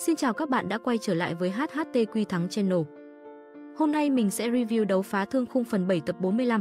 Xin chào các bạn đã quay trở lại với HHT Quy Thắng Channel. Hôm nay mình sẽ review đấu phá thương khung phần 7 tập 45.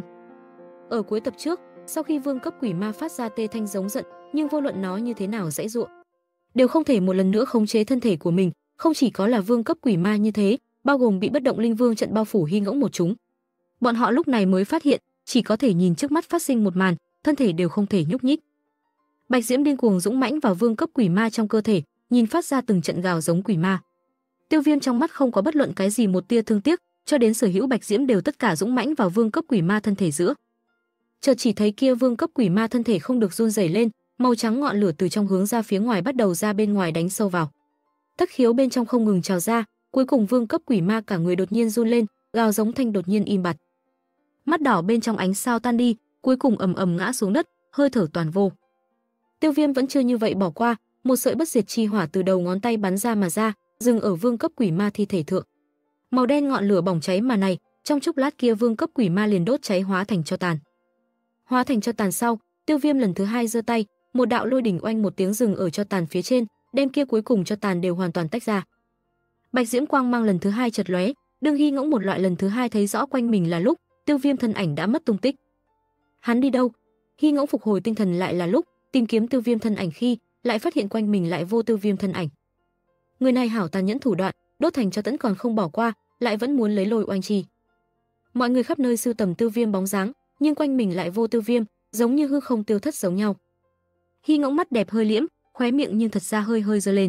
Ở cuối tập trước, sau khi vương cấp quỷ ma phát ra tê thanh giống giận, nhưng vô luận nó như thế nào giãy giụa, đều không thể một lần nữa khống chế thân thể của mình. Không chỉ có là vương cấp quỷ ma như thế, bao gồm bị bất động linh vương trận bao phủ Hy Ngỗng một chúng. Bọn họ lúc này mới phát hiện, chỉ có thể nhìn trước mắt phát sinh một màn, thân thể đều không thể nhúc nhích. Bạch Diễm điên cuồng dũng mãnh vào vương cấp quỷ ma trong cơ thể, nhìn phát ra từng trận gào giống quỷ ma. Tiêu Viêm trong mắt không có bất luận cái gì một tia thương tiếc, cho đến sở hữu Bạch Diễm đều tất cả dũng mãnh vào vương cấp quỷ ma thân thể giữa. Chợt chỉ thấy kia vương cấp quỷ ma thân thể không được run rẩy lên, màu trắng ngọn lửa từ trong hướng ra phía ngoài bắt đầu ra bên ngoài đánh sâu vào. Thất khiếu bên trong không ngừng trào ra, cuối cùng vương cấp quỷ ma cả người đột nhiên run lên, gào giống thanh đột nhiên im bặt. Mắt đỏ bên trong ánh sao tan đi, cuối cùng ầm ầm ngã xuống đất, hơi thở toàn vô. Tiêu Viêm vẫn chưa như vậy bỏ qua, một sợi bất diệt chi hỏa từ đầu ngón tay bắn ra mà ra, dừng ở vương cấp quỷ ma thi thể thượng. Màu đen ngọn lửa bỏng cháy mà này, trong chốc lát kia vương cấp quỷ ma liền đốt cháy hóa thành tro tàn. Hóa thành tro tàn sau, Tiêu Viêm lần thứ hai giơ tay, một đạo lôi đỉnh oanh một tiếng dừng ở tro tàn phía trên, đem kia cuối cùng tro tàn đều hoàn toàn tách ra. Bạch Diễm quang mang lần thứ hai chợt lóe, đương Hy Ngỗng một loại lần thứ hai thấy rõ quanh mình là lúc, Tiêu Viêm thân ảnh đã mất tung tích. Hắn đi đâu? Hy Ngỗng phục hồi tinh thần lại là lúc, tìm kiếm Tiêu Viêm thân ảnh khi lại phát hiện quanh mình lại vô Tiêu Viêm thân ảnh. Người này hảo tàn nhẫn thủ đoạn, đốt thành cho tẫn còn không bỏ qua, lại vẫn muốn lấy lôi oanh chi. Mọi người khắp nơi sưu tầm Tiêu Viêm bóng dáng, nhưng quanh mình lại vô Tiêu Viêm, giống như hư không tiêu thất giống nhau. Hy Ngỗng mắt đẹp hơi liễm, khóe miệng nhưng thật ra hơi hơi giơ lên.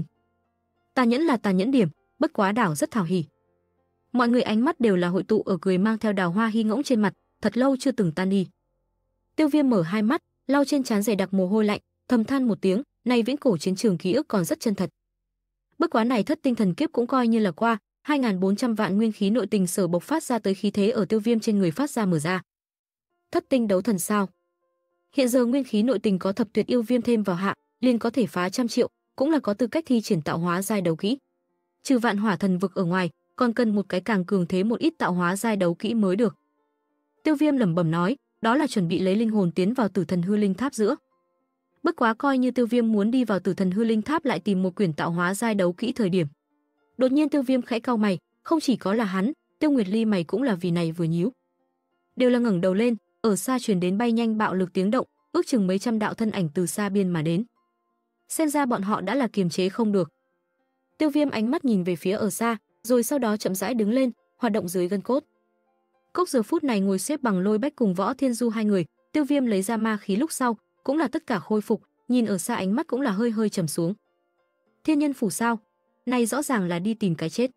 Tàn nhẫn là tàn nhẫn điểm, bất quá đảo rất thảo hỉ. Mọi người ánh mắt đều là hội tụ ở cười mang theo đào hoa Hy Ngỗng trên mặt, thật lâu chưa từng tan đi. Tiêu Viêm mở hai mắt, lau trên trán dày đặc mồ hôi lạnh, thầm than một tiếng, này viễn cổ chiến trường ký ức còn rất chân thật. Bất quá này thất tinh thần kiếp cũng coi như là qua, 2400 vạn nguyên khí nội tình sở bộc phát ra tới khí thế ở Tiêu Viêm trên người phát ra mở ra. Thất tinh đấu thần sao? Hiện giờ nguyên khí nội tình có thập tuyệt yêu viêm thêm vào hạ, liền có thể phá 100 triệu, cũng là có tư cách thi triển tạo hóa giai đấu kỹ. Trừ vạn hỏa thần vực ở ngoài, còn cần một cái càng cường thế một ít tạo hóa giai đấu kỹ mới được. Tiêu Viêm lẩm bẩm nói, đó là chuẩn bị lấy linh hồn tiến vào Tử Thần Hư Linh Tháp giữa. Bất quá coi như Tiêu Viêm muốn đi vào Tử Thần Hư Linh Tháp lại tìm một quyển tạo hóa giai đấu kỹ thời điểm. Đột nhiên Tiêu Viêm khẽ cau mày, không chỉ có là hắn, Tiêu Nguyệt Ly mày cũng là vì này vừa nhíu. Đều là ngẩng đầu lên, ở xa truyền đến bay nhanh bạo lực tiếng động, ước chừng mấy trăm đạo thân ảnh từ xa biên mà đến. Xem ra bọn họ đã là kiềm chế không được. Tiêu Viêm ánh mắt nhìn về phía ở xa, rồi sau đó chậm rãi đứng lên, hoạt động dưới gân cốt. Cốc giờ phút này ngồi xếp bằng Lôi Bách cùng Võ Thiên Du hai người, Tiêu Viêm lấy ra ma khí lúc sau, cũng là tất cả khôi phục, nhìn ở xa ánh mắt cũng là hơi hơi trầm xuống. Thiên Nhân Phủ sao? Này rõ ràng là đi tìm cái chết.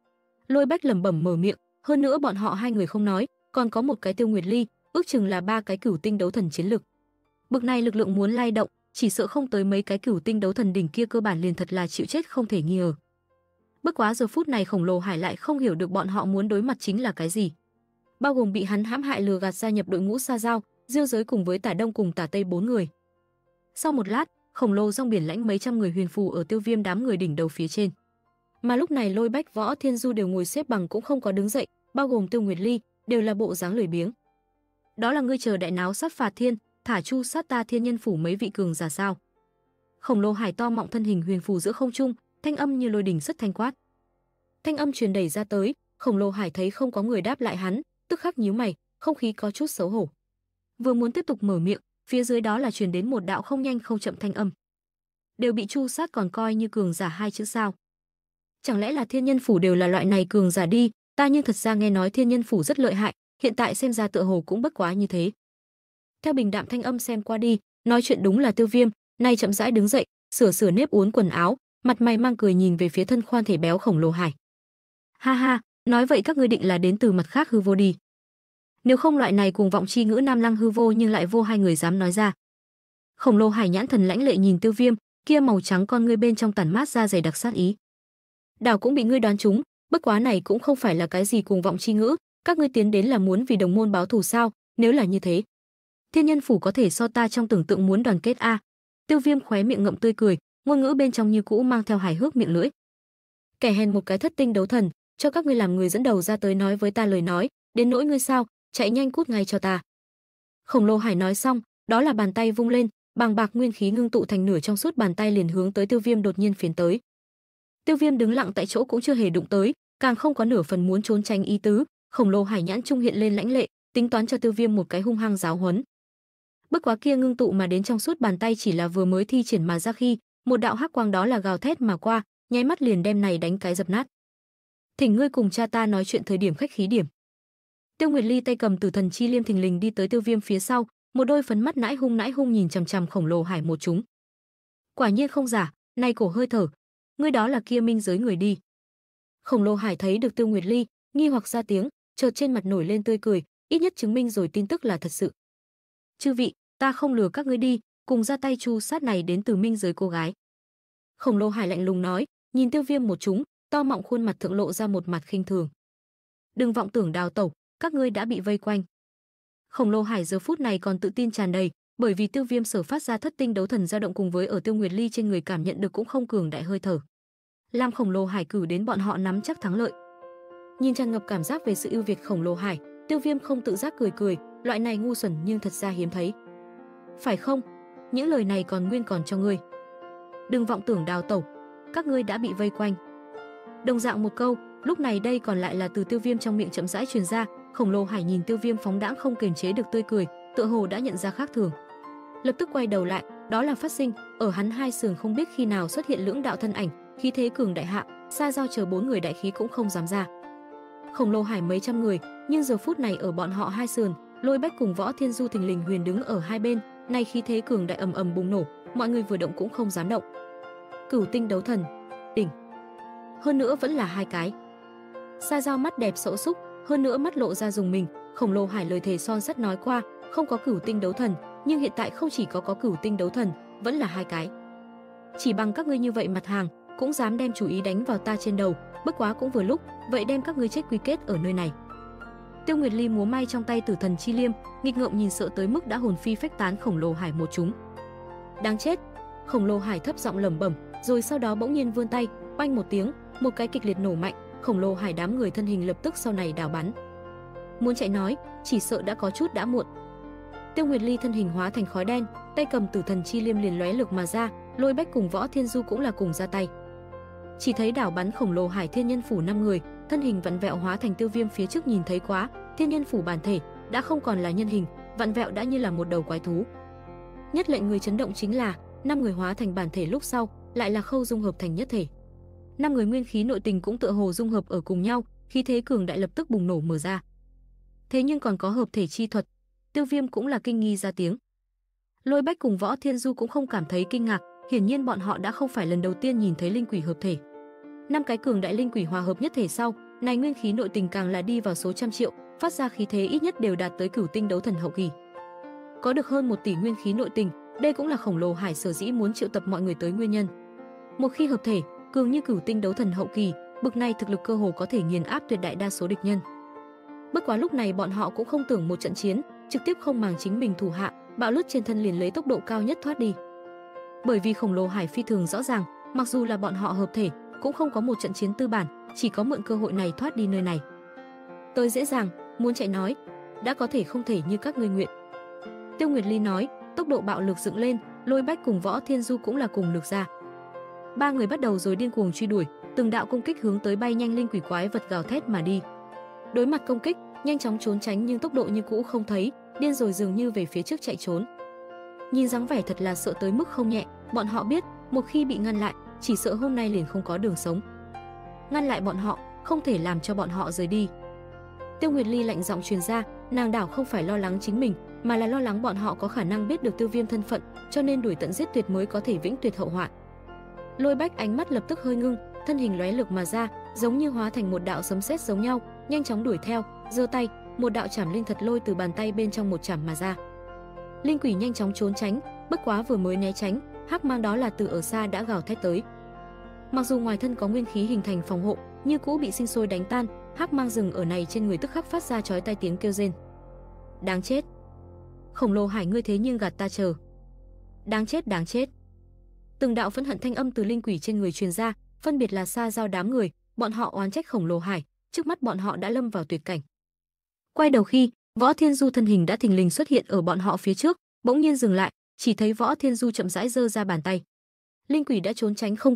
Lôi Bách lẩm bẩm mở miệng, hơn nữa bọn họ hai người không nói, còn có một cái Tiêu Nguyệt Ly, ước chừng là 3 cái cửu tinh đấu thần chiến lực. Bực này lực lượng muốn lay động, chỉ sợ không tới mấy cái cửu tinh đấu thần đỉnh kia cơ bản liền thật là chịu chết không thể nghi ngờ. Bất quá giờ phút này Khổng Lồ Hải lại không hiểu được bọn họ muốn đối mặt chính là cái gì. Bao gồm bị hắn hãm hại lừa gạt gia nhập đội ngũ Sa Giao, Diêu Giới cùng với Tả Đông cùng Tả Tây 4 người. Sau một lát, khổng lồ rong biển lãnh mấy trăm người huyền phù ở Tiêu Viêm đám người đỉnh đầu phía trên. Mà lúc này Lôi Bách, Võ Thiên Du đều ngồi xếp bằng cũng không có đứng dậy, bao gồm Tiêu Nguyệt Ly, đều là bộ dáng lười biếng. Đó là ngươi chờ đại náo sát phạt thiên, thả chu sát ta Thiên Nhân Phủ mấy vị cường giả sao? Khổng lồ hải to mọng thân hình huyền phù giữa không trung, thanh âm như lôi đình rất thanh quát. Thanh âm truyền đẩy ra tới, khổng lồ hải thấy không có người đáp lại hắn, tức khắc nhíu mày, không khí có chút xấu hổ. Vừa muốn tiếp tục mở miệng, phía dưới đó là truyền đến một đạo không nhanh không chậm thanh âm. Đều bị chu sát còn coi như cường giả hai chữ sao? Chẳng lẽ là Thiên Nhân Phủ đều là loại này cường giả đi, ta nhưng thật ra nghe nói Thiên Nhân Phủ rất lợi hại, hiện tại xem ra tựa hồ cũng bất quá như thế. Theo bình đạm thanh âm xem qua đi, nói chuyện đúng là Tiêu Viêm, nay chậm rãi đứng dậy, sửa nếp uốn quần áo, mặt mày mang cười nhìn về phía thân khoan thể béo khổng lồ hải. Ha ha, nói vậy các ngươi định là đến từ mặt khác hư vô đi. Nếu không loại này cùng vọng chi ngữ nam lăng hư vô nhưng lại vô hai người dám nói ra. Khổng lồ hải nhãn thần lãnh lệ nhìn Tiêu Viêm, kia màu trắng con ngươi bên trong tản mát ra dày đặc sát ý. Đảo cũng bị ngươi đoán trúng, bất quá này cũng không phải là cái gì cùng vọng chi ngữ, các ngươi tiến đến là muốn vì đồng môn báo thù sao? Nếu là như thế, Thiên Nhân Phủ có thể so ta trong tưởng tượng muốn đoàn kết a. Tiêu Viêm khóe miệng ngậm tươi cười, ngôn ngữ bên trong như cũ mang theo hài hước miệng lưỡi. Kẻ hèn một cái thất tinh đấu thần, cho các ngươi làm người dẫn đầu ra tới nói với ta lời nói, đến nỗi ngươi sao, chạy nhanh cút ngay cho ta. Khổng lồ hải nói xong, đó là bàn tay vung lên, bàng bạc nguyên khí ngưng tụ thành nửa trong suốt bàn tay liền hướng tới Tiêu Viêm đột nhiên phiến tới. Tiêu Viêm đứng lặng tại chỗ cũng chưa hề đụng tới, càng không có nửa phần muốn trốn tránh ý tứ. Khổng lồ hải nhãn trung hiện lên lãnh lệ, tính toán cho Tiêu Viêm một cái hung hăng giáo huấn. Bất quá kia ngưng tụ mà đến trong suốt bàn tay chỉ là vừa mới thi triển mà ra khi, một đạo hắc quang đó là gào thét mà qua, nháy mắt liền đem này đánh cái dập nát. Thỉnh ngươi cùng cha ta nói chuyện thời điểm khách khí điểm. Tiêu Nguyệt Ly tay cầm Tử Thần Chi Liêm thình lình đi tới Tiêu Viêm phía sau, một đôi phấn mắt nãi hung nhìn chằm chằm khổng lồ hải một chúng. Quả nhiên không giả, này cổ hơi thở, ngươi đó là kia minh giới người đi. Khổng lồ hải thấy được Tiêu Nguyệt Ly, nghi hoặc ra tiếng, chợt trên mặt nổi lên tươi cười, ít nhất chứng minh rồi tin tức là thật sự. Chư vị, ta không lừa các ngươi đi, cùng ra tay chu sát này đến từ minh giới cô gái. Khổng lồ hải lạnh lùng nói, nhìn Tiêu Viêm một chúng, to mọng khuôn mặt thượng lộ ra một mặt khinh thường. Đừng vọng tưởng đào tẩu, các ngươi đã bị vây quanh. Khổng lồ hải giờ phút này còn tự tin tràn đầy, bởi vì Tiêu Viêm sở phát ra thất tinh đấu thần dao động cùng với ở Tiêu Nguyệt Ly trên người cảm nhận được cũng không cường đại hơi thở, làm khổng lồ hải cử đến bọn họ nắm chắc thắng lợi. Nhìn tràn ngập cảm giác về sự ưu việt khổng lồ hải, Tiêu Viêm không tự giác cười, loại này ngu xuẩn nhưng thật ra hiếm thấy. Phải không? Những lời này còn nguyên còn cho ngươi. Đừng vọng tưởng đào tẩu, các ngươi đã bị vây quanh. Đồng dạng một câu, lúc này đây còn lại là từ Tiêu Viêm trong miệng chậm rãi truyền ra. Khổng lồ hải nhìn Tiêu Viêm phóng đãng không kiềm chế được tươi cười, tựa hồ đã nhận ra khác thường, lập tức quay đầu lại, đó là phát sinh ở hắn hai sườn không biết khi nào xuất hiện lưỡng đạo thân ảnh, khí thế cường đại hạ, xa giao chờ bốn người đại khí cũng không dám ra. Khổng lồ hải mấy trăm người, nhưng giờ phút này ở bọn họ hai sườn, Lôi Bách cùng Võ Thiên Du thình lình huyền đứng ở hai bên, nay khí thế cường đại ầm bùng nổ, mọi người vừa động cũng không dám động. Cửu tinh đấu thần, đỉnh. Hơn nữa vẫn là hai cái. Xa giao mắt đẹp sậu súc, hơn nữa mắt lộ ra dùng mình. Khổng lồ hải lời thề son sắt nói qua, không có cửu tinh đấu thần, nhưng hiện tại không chỉ có cửu tinh đấu thần, vẫn là hai cái. Chỉ bằng các ngươi như vậy mặt hàng, cũng dám đem chủ ý đánh vào ta trên đầu, bất quá cũng vừa lúc, vậy đem các ngươi chết quy kết ở nơi này. Tiêu Nguyệt Ly múa may trong tay Tử Thần Chi Liêm, nghịch ngợm nhìn sợ tới mức đã hồn phi phách tán khổng lồ hải một chúng. Đáng chết! Khổng lồ hải thấp giọng lẩm bẩm, rồi sau đó bỗng nhiên vươn tay, oanh một tiếng, một cái kịch liệt nổ mạnh, khổng lồ hải đám người thân hình lập tức sau này đảo bắn. Muốn chạy nói, chỉ sợ đã có chút đã muộn. Tiêu Nguyệt Ly thân hình hóa thành khói đen, tay cầm Tử Thần Chi Liêm liền lóe lực mà ra, Lôi Bách cùng Võ Thiên Du cũng là cùng ra tay. Chỉ thấy đảo bắn khổng lồ hải thiên nhân phủ 5 người, thân hình vặn vẹo hóa thành Tiêu Viêm phía trước nhìn thấy quá, thiên nhân phủ bản thể đã không còn là nhân hình, vặn vẹo đã như là một đầu quái thú. Nhất lệnh người chấn động chính là 5 người hóa thành bản thể lúc sau lại là khâu dung hợp thành nhất thể. 5 người nguyên khí nội tình cũng tựa hồ dung hợp ở cùng nhau, khí thế cường đại lập tức bùng nổ mở ra. Thế nhưng còn có hợp thể chi thuật, Tiêu Viêm cũng là kinh nghi ra tiếng. Lôi Bách cùng Võ Thiên Du cũng không cảm thấy kinh ngạc, hiển nhiên bọn họ đã không phải lần đầu tiên nhìn thấy linh quỷ hợp thể. 5 cái cường đại linh quỷ hòa hợp nhất thể sau, này nguyên khí nội tình càng là đi vào số trăm triệu, phát ra khí thế ít nhất đều đạt tới cửu tinh đấu thần hậu kỳ. Có được hơn 1 tỷ nguyên khí nội tình, đây cũng là khổng lồ hải sở dĩ muốn triệu tập mọi người tới nguyên nhân. Một khi hợp thể, cường như cửu tinh đấu thần hậu kỳ, bực này thực lực cơ hồ có thể nghiền áp tuyệt đại đa số địch nhân. Bất quá lúc này bọn họ cũng không tưởng một trận chiến, trực tiếp không màng chính mình thủ hạ, bạo lướt trên thân liền lấy tốc độ cao nhất thoát đi. Bởi vì khổng lồ hải phi thường rõ ràng, mặc dù là bọn họ hợp thể, cũng không có một trận chiến tư bản, chỉ có mượn cơ hội này thoát đi nơi này. Tới dễ dàng, muốn chạy nói, đã có thể không thể như các ngươi nguyện. Tiêu Nguyệt Ly nói, tốc độ bạo lực dựng lên, Lôi Bách cùng Võ Thiên Du cũng là cùng lực ra. 3 người bắt đầu rồi điên cuồng truy đuổi, từng đạo công kích hướng tới bay nhanh linh quỷ quái vật gào thét mà đi. Đối mặt công kích, nhanh chóng trốn tránh nhưng tốc độ như cũ không thấy, điên rồi dường như về phía trước chạy trốn. Nhìn dáng vẻ thật là sợ tới mức không nhẹ, bọn họ biết, một khi bị ngăn lại, chỉ sợ hôm nay liền không có đường sống. Ngăn lại bọn họ, không thể làm cho bọn họ rời đi. Tiêu Nguyệt Ly lạnh giọng truyền ra, nàng đảo không phải lo lắng chính mình, mà là lo lắng bọn họ có khả năng biết được Tiêu Viêm thân phận, cho nên đuổi tận giết tuyệt mới có thể vĩnh tuyệt hậu hoạn. Lôi Bách ánh mắt lập tức hơi ngưng, thân hình lóe lực mà ra, giống như hóa thành một đạo sấm sét giống nhau, nhanh chóng đuổi theo, giơ tay, một đạo chảm linh thật lôi từ bàn tay bên trong một chảm mà ra. Linh quỷ nhanh chóng trốn tránh, bất quá vừa mới né tránh, hắc mang đó là từ ở xa đã gào thét tới. Mặc dù ngoài thân có nguyên khí hình thành phòng hộ, như cũ bị sinh sôi đánh tan, hắc mang rừng ở này trên người tức khắc phát ra chói tai tiếng kêu rên. Đáng chết! Khổng lồ hải ngươi thế nhưng gạt ta chờ. Đáng chết, đáng chết! Từng đạo phẫn hận thanh âm từ linh quỷ trên người truyền ra, phân biệt là xa giao đám người, bọn họ oán trách khổng lồ hải, trước mắt bọn họ đã lâm vào tuyệt cảnh. Quay đầu khi, Võ Thiên Du thân hình đã thình lình xuất hiện ở bọn họ phía trước, bỗng nhiên dừng lại, chỉ thấy Võ Thiên Du chậm rãi giơ ra bàn tay. Linh quỷ đã trốn tránh không kịp,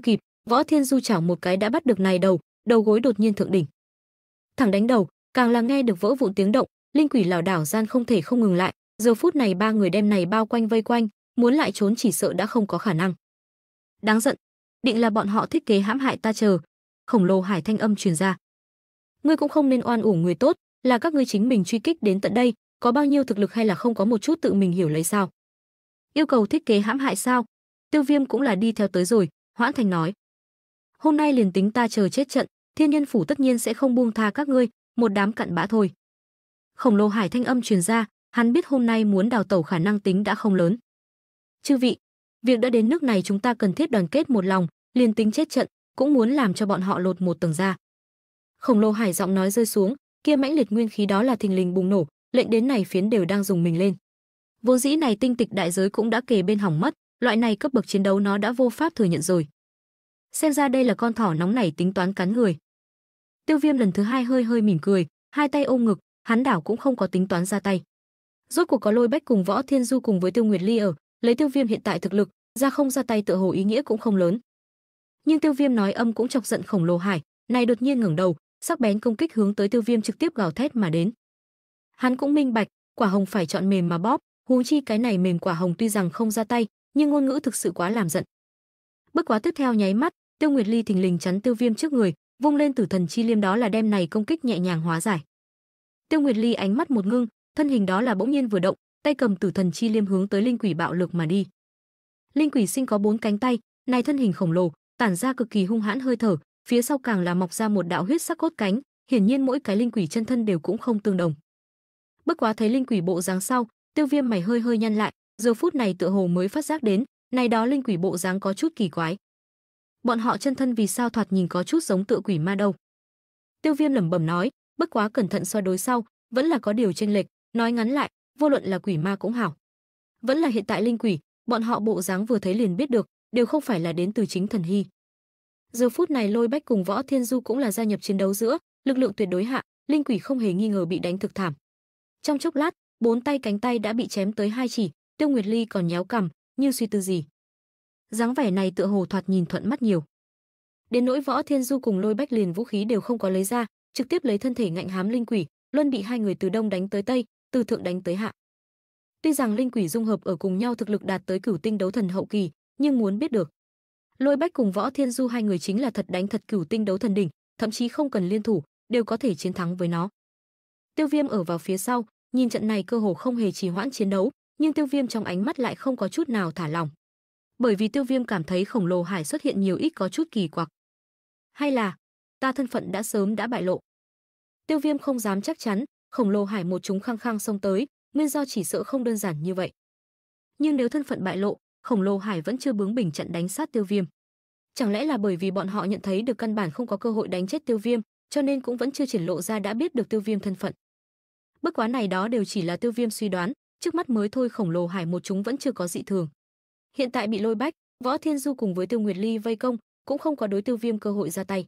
Võ Thiên Du chảo một cái đã bắt được này đầu gối đột nhiên thượng đỉnh. Thẳng đánh đầu, càng là nghe được vỡ vụn tiếng động, linh quỷ lảo đảo gian không thể không ngừng lại, giờ phút này ba người đem này bao quanh vây quanh, muốn lại trốn chỉ sợ đã không có khả năng. Đáng giận, định là bọn họ thiết kế hãm hại ta chờ. Khổng Lồ Hải thanh âm truyền ra. Ngươi cũng không nên oan uổng người tốt, là các ngươi chính mình truy kích đến tận đây, có bao nhiêu thực lực hay là không có một chút tự mình hiểu lấy sao? Yêu cầu thiết kế hãm hại sao? Tiêu Viêm cũng là đi theo tới rồi, Hoãn Thành nói. Hôm nay liền tính ta chờ chết trận, Thiên Nhân phủ tất nhiên sẽ không buông tha các ngươi, một đám cặn bã thôi. Khổng Lồ Hải thanh âm truyền ra, hắn biết hôm nay muốn đào tẩu khả năng tính đã không lớn. Chư vị, việc đã đến nước này chúng ta cần thiết đoàn kết một lòng, liền tính chết trận, cũng muốn làm cho bọn họ lột một tầng da. Khổng Lồ Hải giọng nói rơi xuống, kia mãnh liệt nguyên khí đó là thình lình bùng nổ, lệnh đến này phiến đều đang dùng mình lên. Vốn dĩ này tinh tịch đại giới cũng đã kề bên hỏng mất, loại này cấp bậc chiến đấu nó đã vô pháp thừa nhận rồi. Xem ra đây là con thỏ nóng nảy tính toán cắn người. Tiêu Viêm lần thứ hai hơi mỉm cười, hai tay ôm ngực, hắn đảo cũng không có tính toán ra tay. Rốt cuộc có Lôi Bách cùng Võ Thiên Du cùng với Tiêu Nguyệt Ly ở, lấy Tiêu Viêm hiện tại thực lực, ra không ra tay tựa hồ ý nghĩa cũng không lớn. Nhưng Tiêu Viêm nói âm cũng chọc giận Khổng Lồ Hải, này đột nhiên ngẩng đầu, sắc bén công kích hướng tới Tiêu Viêm trực tiếp gào thét mà đến. Hắn cũng minh bạch, quả hồng phải chọn mềm mà bóp, huống chi cái này mềm quả hồng tuy rằng không ra tay, nhưng ngôn ngữ thực sự quá làm giận. Bước quá tiếp theo nháy mắt, Tiêu Nguyệt Ly thình lình chắn Tiêu Viêm trước người, vung lên Tử Thần Chi Liêm đó là đem này công kích nhẹ nhàng hóa giải. Tiêu Nguyệt Ly ánh mắt một ngưng, thân hình đó là bỗng nhiên vừa động, tay cầm Tử Thần Chi Liêm hướng tới linh quỷ bạo lực mà đi. Linh quỷ sinh có 4 cánh tay, này thân hình khổng lồ, tản ra cực kỳ hung hãn hơi thở, phía sau càng là mọc ra một đạo huyết sắc cốt cánh, hiển nhiên mỗi cái linh quỷ chân thân đều cũng không tương đồng. Bất quá thấy linh quỷ bộ dáng sau, Tiêu Viêm mày hơi nhăn lại, giờ phút này tựa hồ mới phát giác đến, này đó linh quỷ bộ dáng có chút kỳ quái. Bọn họ chân thân vì sao thoạt nhìn có chút giống tựa quỷ ma đâu? Tiêu Viêm lẩm bẩm nói, bất quá cẩn thận so đối sau, vẫn là có điều chênh lệch, nói ngắn lại, vô luận là quỷ ma cũng hảo, vẫn là hiện tại linh quỷ, bọn họ bộ dáng vừa thấy liền biết được, đều không phải là đến từ chính thần hy. Giờ phút này Lôi Bách cùng Võ Thiên Du cũng là gia nhập chiến đấu giữa, lực lượng tuyệt đối hạ, linh quỷ không hề nghi ngờ bị đánh thực thảm. Trong chốc lát, 4 tay cánh tay đã bị chém tới 2 chỉ, Tiêu Nguyệt Ly còn nhéo cằm, như suy tư gì. Dáng vẻ này tựa hồ thoạt nhìn thuận mắt nhiều. Đến nỗi Võ Thiên Du cùng Lôi Bách liền vũ khí đều không có lấy ra, trực tiếp lấy thân thể ngạnh hám linh quỷ, luôn bị hai người từ đông đánh tới tây, từ thượng đánh tới hạ. Tuy rằng linh quỷ dung hợp ở cùng nhau thực lực đạt tới cửu tinh đấu thần hậu kỳ, nhưng muốn biết được, Lôi Bách cùng Võ Thiên Du hai người chính là thật đánh thật cửu tinh đấu thần đỉnh, thậm chí không cần liên thủ, đều có thể chiến thắng với nó. Tiêu Viêm ở vào phía sau, nhìn trận này cơ hồ không hề trì hoãn chiến đấu, nhưng Tiêu Viêm trong ánh mắt lại không có chút nào thả lỏng. Bởi vì Tiêu Viêm cảm thấy Khổng Lồ Hải xuất hiện nhiều ít có chút kỳ quặc. Hay là ta thân phận đã sớm đã bại lộ? Tiêu Viêm không dám chắc chắn, Khổng Lồ Hải một chúng khăng khăng xông tới, nguyên do chỉ sợ không đơn giản như vậy. Nhưng nếu thân phận bại lộ, Khổng Lồ Hải vẫn chưa bướng bỉnh chặn đánh sát Tiêu Viêm. Chẳng lẽ là bởi vì bọn họ nhận thấy được căn bản không có cơ hội đánh chết Tiêu Viêm, cho nên cũng vẫn chưa triển lộ ra đã biết được Tiêu Viêm thân phận. Bất quá này đó đều chỉ là Tiêu Viêm suy đoán, trước mắt mới thôi Khổng Lồ Hải một chúng vẫn chưa có dị thường. Hiện tại bị Lôi Bách, Võ Thiên Du cùng với Tiêu Nguyệt Ly vây công, cũng không có đối Tiêu Viêm cơ hội ra tay.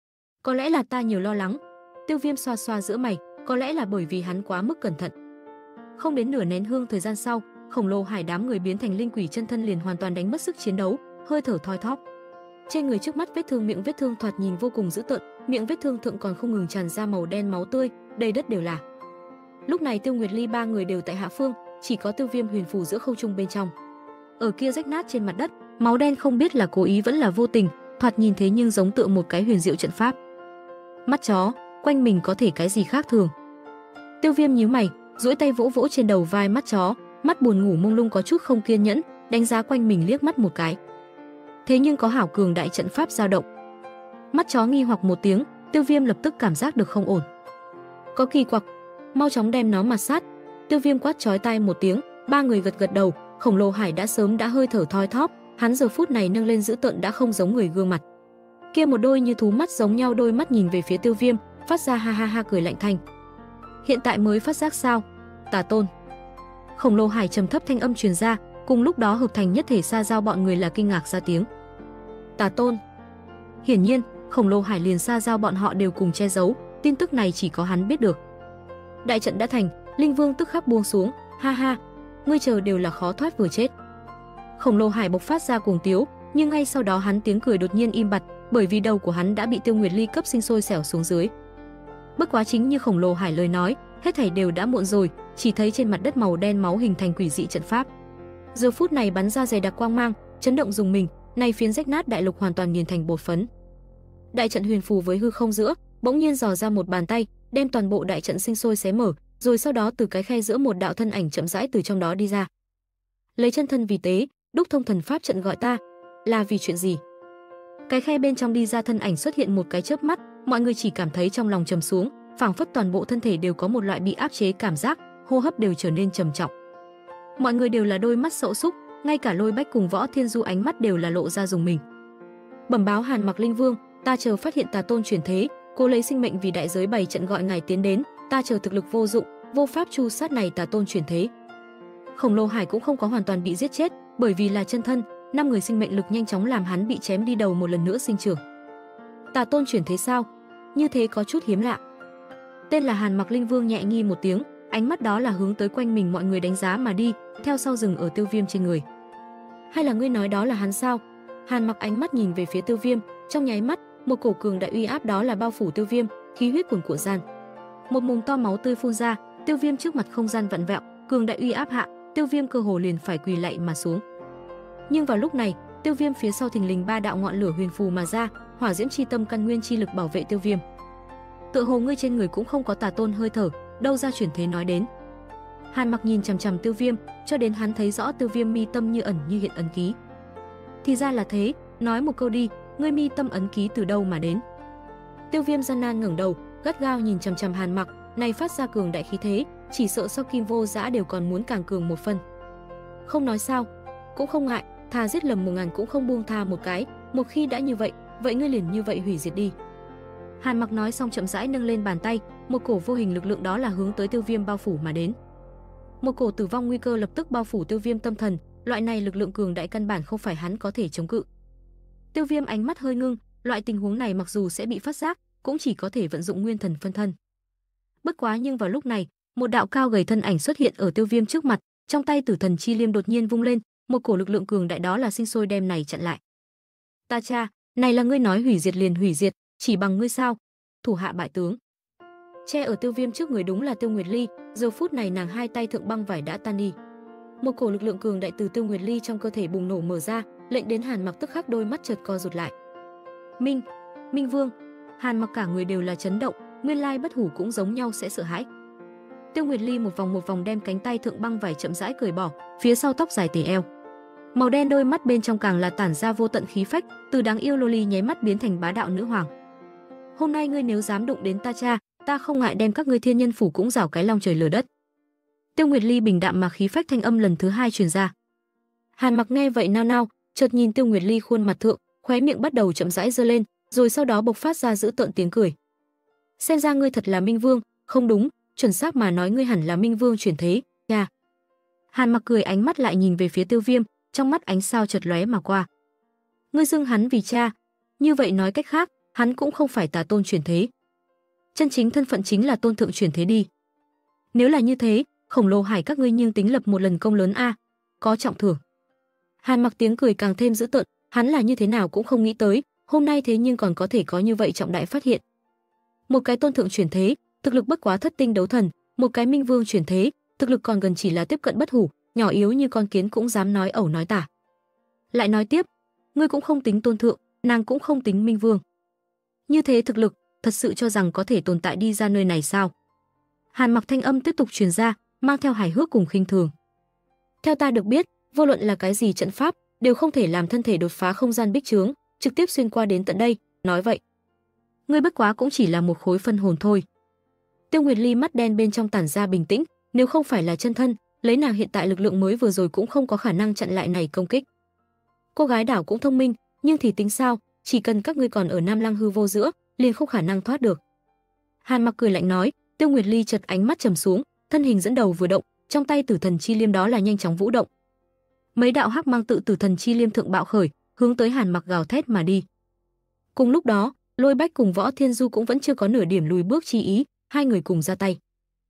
Có lẽ là ta nhiều lo lắng. Tiêu Viêm xoa xoa giữa mày, có lẽ là bởi vì hắn quá mức cẩn thận. Không đến nửa nén hương thời gian sau, Khổng Lồ Hải đám người biến thành linh quỷ chân thân liền hoàn toàn đánh mất sức chiến đấu, hơi thở thoi thóp. Trên người trước mắt miệng vết thương thoạt nhìn vô cùng dữ tợn, miệng vết thương thượng còn không ngừng tràn ra màu đen máu tươi, đầy đất đều là. Lúc này Tiêu Nguyệt Ly ba người đều tại hạ phương, chỉ có Tiêu Viêm huyền phù giữa không trung bên trong. Ở kia rách nát trên mặt đất, máu đen không biết là cố ý vẫn là vô tình, thoạt nhìn thế nhưng giống tựa một cái huyền diệu trận pháp. Mắt chó, quanh mình có thể cái gì khác thường? Tiêu Viêm nhíu mày, duỗi tay vỗ vỗ trên đầu vai mắt chó, mắt buồn ngủ mông lung có chút không kiên nhẫn, đánh giá quanh mình liếc mắt một cái. Thế nhưng có hảo cường đại trận pháp dao động. Mắt chó nghi hoặc một tiếng, Tiêu Viêm lập tức cảm giác được không ổn. Có kỳ quặc, mau chóng đem nó mặt sát. Tiêu Viêm quát chói tai một tiếng, ba người gật đầu. Khổng Lồ Hải đã sớm đã hơi thở thoi thóp, hắn giờ phút này nâng lên dữ tợn đã không giống người gương mặt. Kia một đôi như thú mắt giống nhau đôi mắt nhìn về phía Tiêu Viêm, phát ra ha ha ha cười lạnh thanh. Hiện tại mới phát giác sao? Tà Tôn. Khổng Lồ Hải trầm thấp thanh âm truyền ra, cùng lúc đó hợp thành nhất thể Sa Giao bọn người là kinh ngạc ra tiếng. Tà Tôn. Hiển nhiên, Khổng Lồ Hải liền Sa Giao bọn họ đều cùng che giấu, tin tức này chỉ có hắn biết được. Đại trận đã thành, Linh Vương tức khắc buông xuống, ha ha, ngươi chờ đều là khó thoát vừa chết. Khổng Lồ Hải bộc phát ra cuồng tiếu, Nhưng ngay sau đó hắn tiếng cười đột nhiên im bặt, bởi vì đầu của hắn đã bị Tiêu Nguyệt Ly cấp sinh sôi xẻo xuống dưới. Bất quá chính như khổng lồ hải lời nói, hết thảy đều đã muộn rồi, chỉ thấy trên mặt đất màu đen máu hình thành quỷ dị trận pháp. Giờ phút này bắn ra dày đặc quang mang, chấn động rùng mình, này phiến rách nát đại lục hoàn toàn nghiền thành bột phấn. Đại trận huyền phù với hư không giữa, bỗng nhiên dò ra một bàn tay, đem toàn bộ đại trận sinh sôi xé mở, rồi sau đó từ cái khe giữa một đạo thân ảnh chậm rãi từ trong đó đi ra. Lấy chân thân vì tế, đúc thông thần pháp trận gọi ta, là vì chuyện gì? Cái khe bên trong đi ra thân ảnh xuất hiện một cái chớp mắt, mọi người chỉ cảm thấy trong lòng trầm xuống, phảng phất toàn bộ thân thể đều có một loại bị áp chế cảm giác, hô hấp đều trở nên trầm trọng. Mọi người đều là đôi mắt sậu súc, ngay cả Lôi Bách cùng Võ Thiên Du ánh mắt đều là lộ ra rùng mình. Bẩm báo Hàn Mặc Linh Vương, ta chờ phát hiện tà tôn chuyển thế, cố lấy sinh mệnh vì đại giới bày trận gọi ngài tiến đến, ta chờ thực lực vô dụng, vô pháp tru sát này tà tôn chuyển thế. Khổng lồ hải cũng không có hoàn toàn bị giết chết, bởi vì là chân thân, 5 người sinh mệnh lực nhanh chóng làm hắn bị chém đi đầu một lần nữa sinh trưởng. Tà tôn chuyển thế sao? Như thế có chút hiếm lạ. Tên là Hàn Mặc Linh Vương nhẹ nghi một tiếng, ánh mắt đó là hướng tới quanh mình mọi người đánh giá mà đi, theo sau dừng ở Tiêu Viêm trên người. Hay là ngươi nói đó là hắn sao? Hàn Mặc ánh mắt nhìn về phía Tiêu Viêm, trong nháy mắt, một cổ cường đại uy áp đó là bao phủ Tiêu Viêm, khí huyết cuồn cuộn gian. Một mồm to máu tươi phun ra, Tiêu Viêm trước mặt không gian vặn vẹo, cường đại uy áp hạ, Tiêu Viêm cơ hồ liền phải quỳ lạy mà xuống. Nhưng vào lúc này, Tiêu Viêm phía sau thình lình 3 đạo ngọn lửa huyền phù mà ra, hỏa diễm chi tâm căn nguyên chi lực bảo vệ Tiêu Viêm. Tựa hồ ngươi trên người cũng không có tà tôn hơi thở, đâu ra chuyển thế nói đến. Hàn Mặc nhìn chằm chằm Tiêu Viêm, cho đến hắn thấy rõ Tiêu Viêm mi tâm như ẩn như hiện ấn ký. Thì ra là thế, nói một câu đi, ngươi mi tâm ấn ký từ đâu mà đến? Tiêu Viêm gian nan ngẩng đầu, gắt gao nhìn chằm chằm Hàn Mặc, này phát ra cường đại khí thế, chỉ sợ sau Kim Vô Dã đều còn muốn càng cường một phân. Không nói sao, cũng không ngại, thà giết lầm 1000 cũng không buông tha một cái, một khi đã như vậy, vậy ngươi liền như vậy hủy diệt đi. Hàn Mặc nói xong chậm rãi nâng lên bàn tay, một cổ vô hình lực lượng đó là hướng tới Tiêu Viêm bao phủ mà đến. Một cổ tử vong nguy cơ lập tức bao phủ Tiêu Viêm tâm thần, loại này lực lượng cường đại căn bản không phải hắn có thể chống cự. Tiêu Viêm ánh mắt hơi ngưng, loại tình huống này mặc dù sẽ bị phát giác, cũng chỉ có thể vận dụng nguyên thần phân thân. Bất quá nhưng vào lúc này, một đạo cao gầy thân ảnh xuất hiện ở Tiêu Viêm trước mặt, trong tay Tử Thần Chi Liêm đột nhiên vung lên, một cổ lực lượng cường đại đó là sinh sôi đem này chặn lại. Ta cha, này là ngươi nói hủy diệt liền hủy diệt, chỉ bằng ngươi sao? Thủ hạ bại tướng. Che ở Tiêu Viêm trước người đúng là Tiêu Nguyệt Ly, giờ phút này nàng hai tay thượng băng vải đã tan đi. Một cổ lực lượng cường đại từ Tiêu Nguyệt Ly trong cơ thể bùng nổ mở ra, lệnh đến Hàn Mặc tức khắc đôi mắt chợt co rụt lại. Minh Vương. Hàn Mặc cả người đều là chấn động, nguyên lai bất hủ cũng giống nhau sẽ sợ hãi. Tiêu Nguyệt Ly một vòng đem cánh tay thượng băng vải chậm rãi cởi bỏ, phía sau tóc dài tề eo. Màu đen đôi mắt bên trong càng là tản ra vô tận khí phách, từ đáng yêu loli nháy mắt biến thành bá đạo nữ hoàng. Hôm nay ngươi nếu dám đụng đến ta cha, ta không ngại đem các ngươi thiên nhân phủ cũng rảo cái long trời lở đất. Tiêu Nguyệt Ly bình đạm mà khí phách thanh âm lần thứ hai truyền ra. Hàn Mặc nghe vậy nao nao, chợt nhìn Tiêu Nguyệt Ly khuôn mặt thượng, khóe miệng bắt đầu chậm rãi giơ lên, rồi sau đó bộc phát ra dữ tợn tiếng cười. Xem ra ngươi thật là Minh Vương, không đúng, chuẩn xác mà nói ngươi hẳn là Minh Vương chuyển thế, cha. Hàn Mặc cười ánh mắt lại nhìn về phía Tiêu Viêm, trong mắt ánh sao chợt lóe mà qua. Ngươi xưng hắn vì cha, như vậy nói cách khác, hắn cũng không phải tà tôn chuyển thế. Chân chính thân phận chính là tôn thượng chuyển thế đi. Nếu là như thế, khổng lồ hải các ngươi nhưng tính lập một lần công lớn a, có trọng thưởng. Hàn Mặc tiếng cười càng thêm dữ tợn, hắn là như thế nào cũng không nghĩ tới, hôm nay thế nhưng còn có thể có như vậy trọng đại phát hiện. Một cái tôn thượng chuyển thế, thực lực bất quá thất tinh đấu thần, một cái Minh Vương chuyển thế, thực lực còn gần chỉ là tiếp cận bất hủ, nhỏ yếu như con kiến cũng dám nói ẩu nói tả. Lại nói tiếp, ngươi cũng không tính tôn thượng, nàng cũng không tính Minh Vương. Như thế thực lực, thật sự cho rằng có thể tồn tại đi ra nơi này sao? Hàn Mặc thanh âm tiếp tục truyền ra, mang theo hài hước cùng khinh thường. Theo ta được biết, vô luận là cái gì trận pháp, đều không thể làm thân thể đột phá không gian bích trướng, trực tiếp xuyên qua đến tận đây, nói vậy. Ngươi bất quá cũng chỉ là một khối phân hồn thôi. Tiêu Nguyệt Ly mắt đen bên trong tản ra bình tĩnh, nếu không phải là chân thân, lấy nàng hiện tại lực lượng mới vừa rồi cũng không có khả năng chặn lại này công kích. Cô gái đảo cũng thông minh, nhưng thì tính sao, chỉ cần các ngươi còn ở Nam Lăng hư vô giữa, liền không khả năng thoát được. Hàn Mặc cười lạnh nói, Tiêu Nguyệt Ly chợt ánh mắt trầm xuống, thân hình dẫn đầu vừa động, trong tay Tử Thần Chi Liêm đó là nhanh chóng vũ động. Mấy đạo hắc mang tự Tử Thần Chi Liêm thượng bạo khởi, hướng tới Hàn Mặc gào thét mà đi. Cùng lúc đó, Lôi Bách cùng Võ Thiên Du cũng vẫn chưa có nửa điểm lùi bước chi ý, hai người cùng ra tay.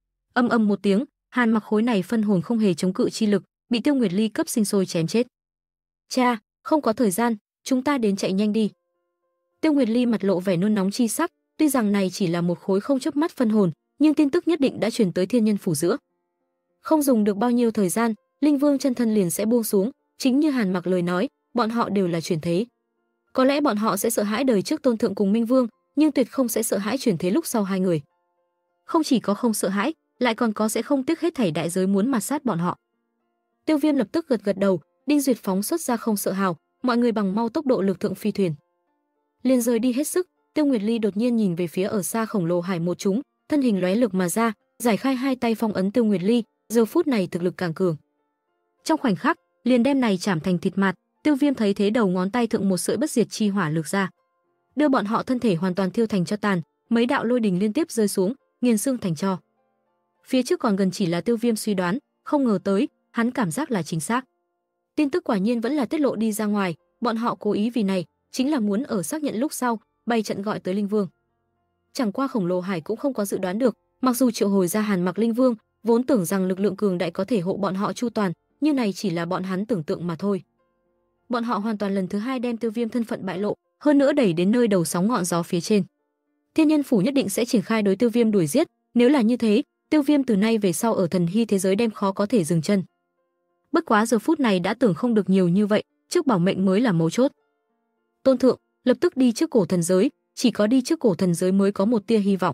Âm âm một tiếng, Hàn Mặc khối này phân hồn không hề chống cự chi lực, bị Tiêu Nguyệt Ly cấp sinh sôi chém chết. Cha, không có thời gian, chúng ta đến chạy nhanh đi. Tiêu Nguyệt Ly mặt lộ vẻ nôn nóng chi sắc, tuy rằng này chỉ là một khối không chớp mắt phân hồn, nhưng tin tức nhất định đã truyền tới Thiên Nhân phủ giữa. Không dùng được bao nhiêu thời gian, Linh Vương chân thân liền sẽ buông xuống, chính như Hàn Mặc lời nói, bọn họ đều là chuyển thế. Có lẽ bọn họ sẽ sợ hãi đời trước Tôn Thượng cùng Minh Vương, nhưng tuyệt không sẽ sợ hãi chuyển thế lúc sau hai người. Không chỉ có không sợ hãi, lại còn có sẽ không tiếc hết thảy đại giới muốn mạt sát bọn họ. Tiêu Viêm lập tức gật gật đầu, Đinh Duyệt phóng xuất ra không sợ hào, mọi người bằng mau tốc độ lực thượng phi thuyền. Liền rời đi hết sức, Tiêu Nguyệt Ly đột nhiên nhìn về phía ở xa khổng lồ hải một chúng, thân hình lóe lực mà ra, giải khai hai tay phong ấn Tiêu Nguyệt Ly, giờ phút này thực lực càng cường. Trong khoảnh khắc, liền đem này chảm thành thịt mạt, Tiêu Viêm thấy thế đầu ngón tay thượng một sợi bất diệt chi hỏa lực ra, đưa bọn họ thân thể hoàn toàn thiêu thành cho tàn, mấy đạo lôi đình liên tiếp rơi xuống, nghiền xương thành tro. Phía trước còn gần chỉ là Tiêu Viêm suy đoán, không ngờ tới, hắn cảm giác là chính xác. Tin tức quả nhiên vẫn là tiết lộ đi ra ngoài, bọn họ cố ý vì này, chính là muốn ở xác nhận lúc sau, bày trận gọi tới Linh Vương. Chẳng qua khổng lồ hải cũng không có dự đoán được, mặc dù triệu hồi ra Hàn Mặc Linh Vương, vốn tưởng rằng lực lượng cường đại có thể hộ bọn họ chu toàn, nhưng này chỉ là bọn hắn tưởng tượng mà thôi. Bọn họ hoàn toàn lần thứ hai đem Tiêu Viêm thân phận bại lộ, hơn nữa đẩy đến nơi đầu sóng ngọn gió phía trên. Thiên Nhân phủ nhất định sẽ triển khai đối Tiêu Viêm đuổi giết, nếu là như thế, Tiêu Viêm từ nay về sau ở thần hy thế giới đem khó có thể dừng chân. Bất quá giờ phút này đã tưởng không được nhiều như vậy, trước bảo mệnh mới là mấu chốt. Tôn Thượng lập tức đi trước cổ thần giới, chỉ có đi trước cổ thần giới mới có một tia hy vọng.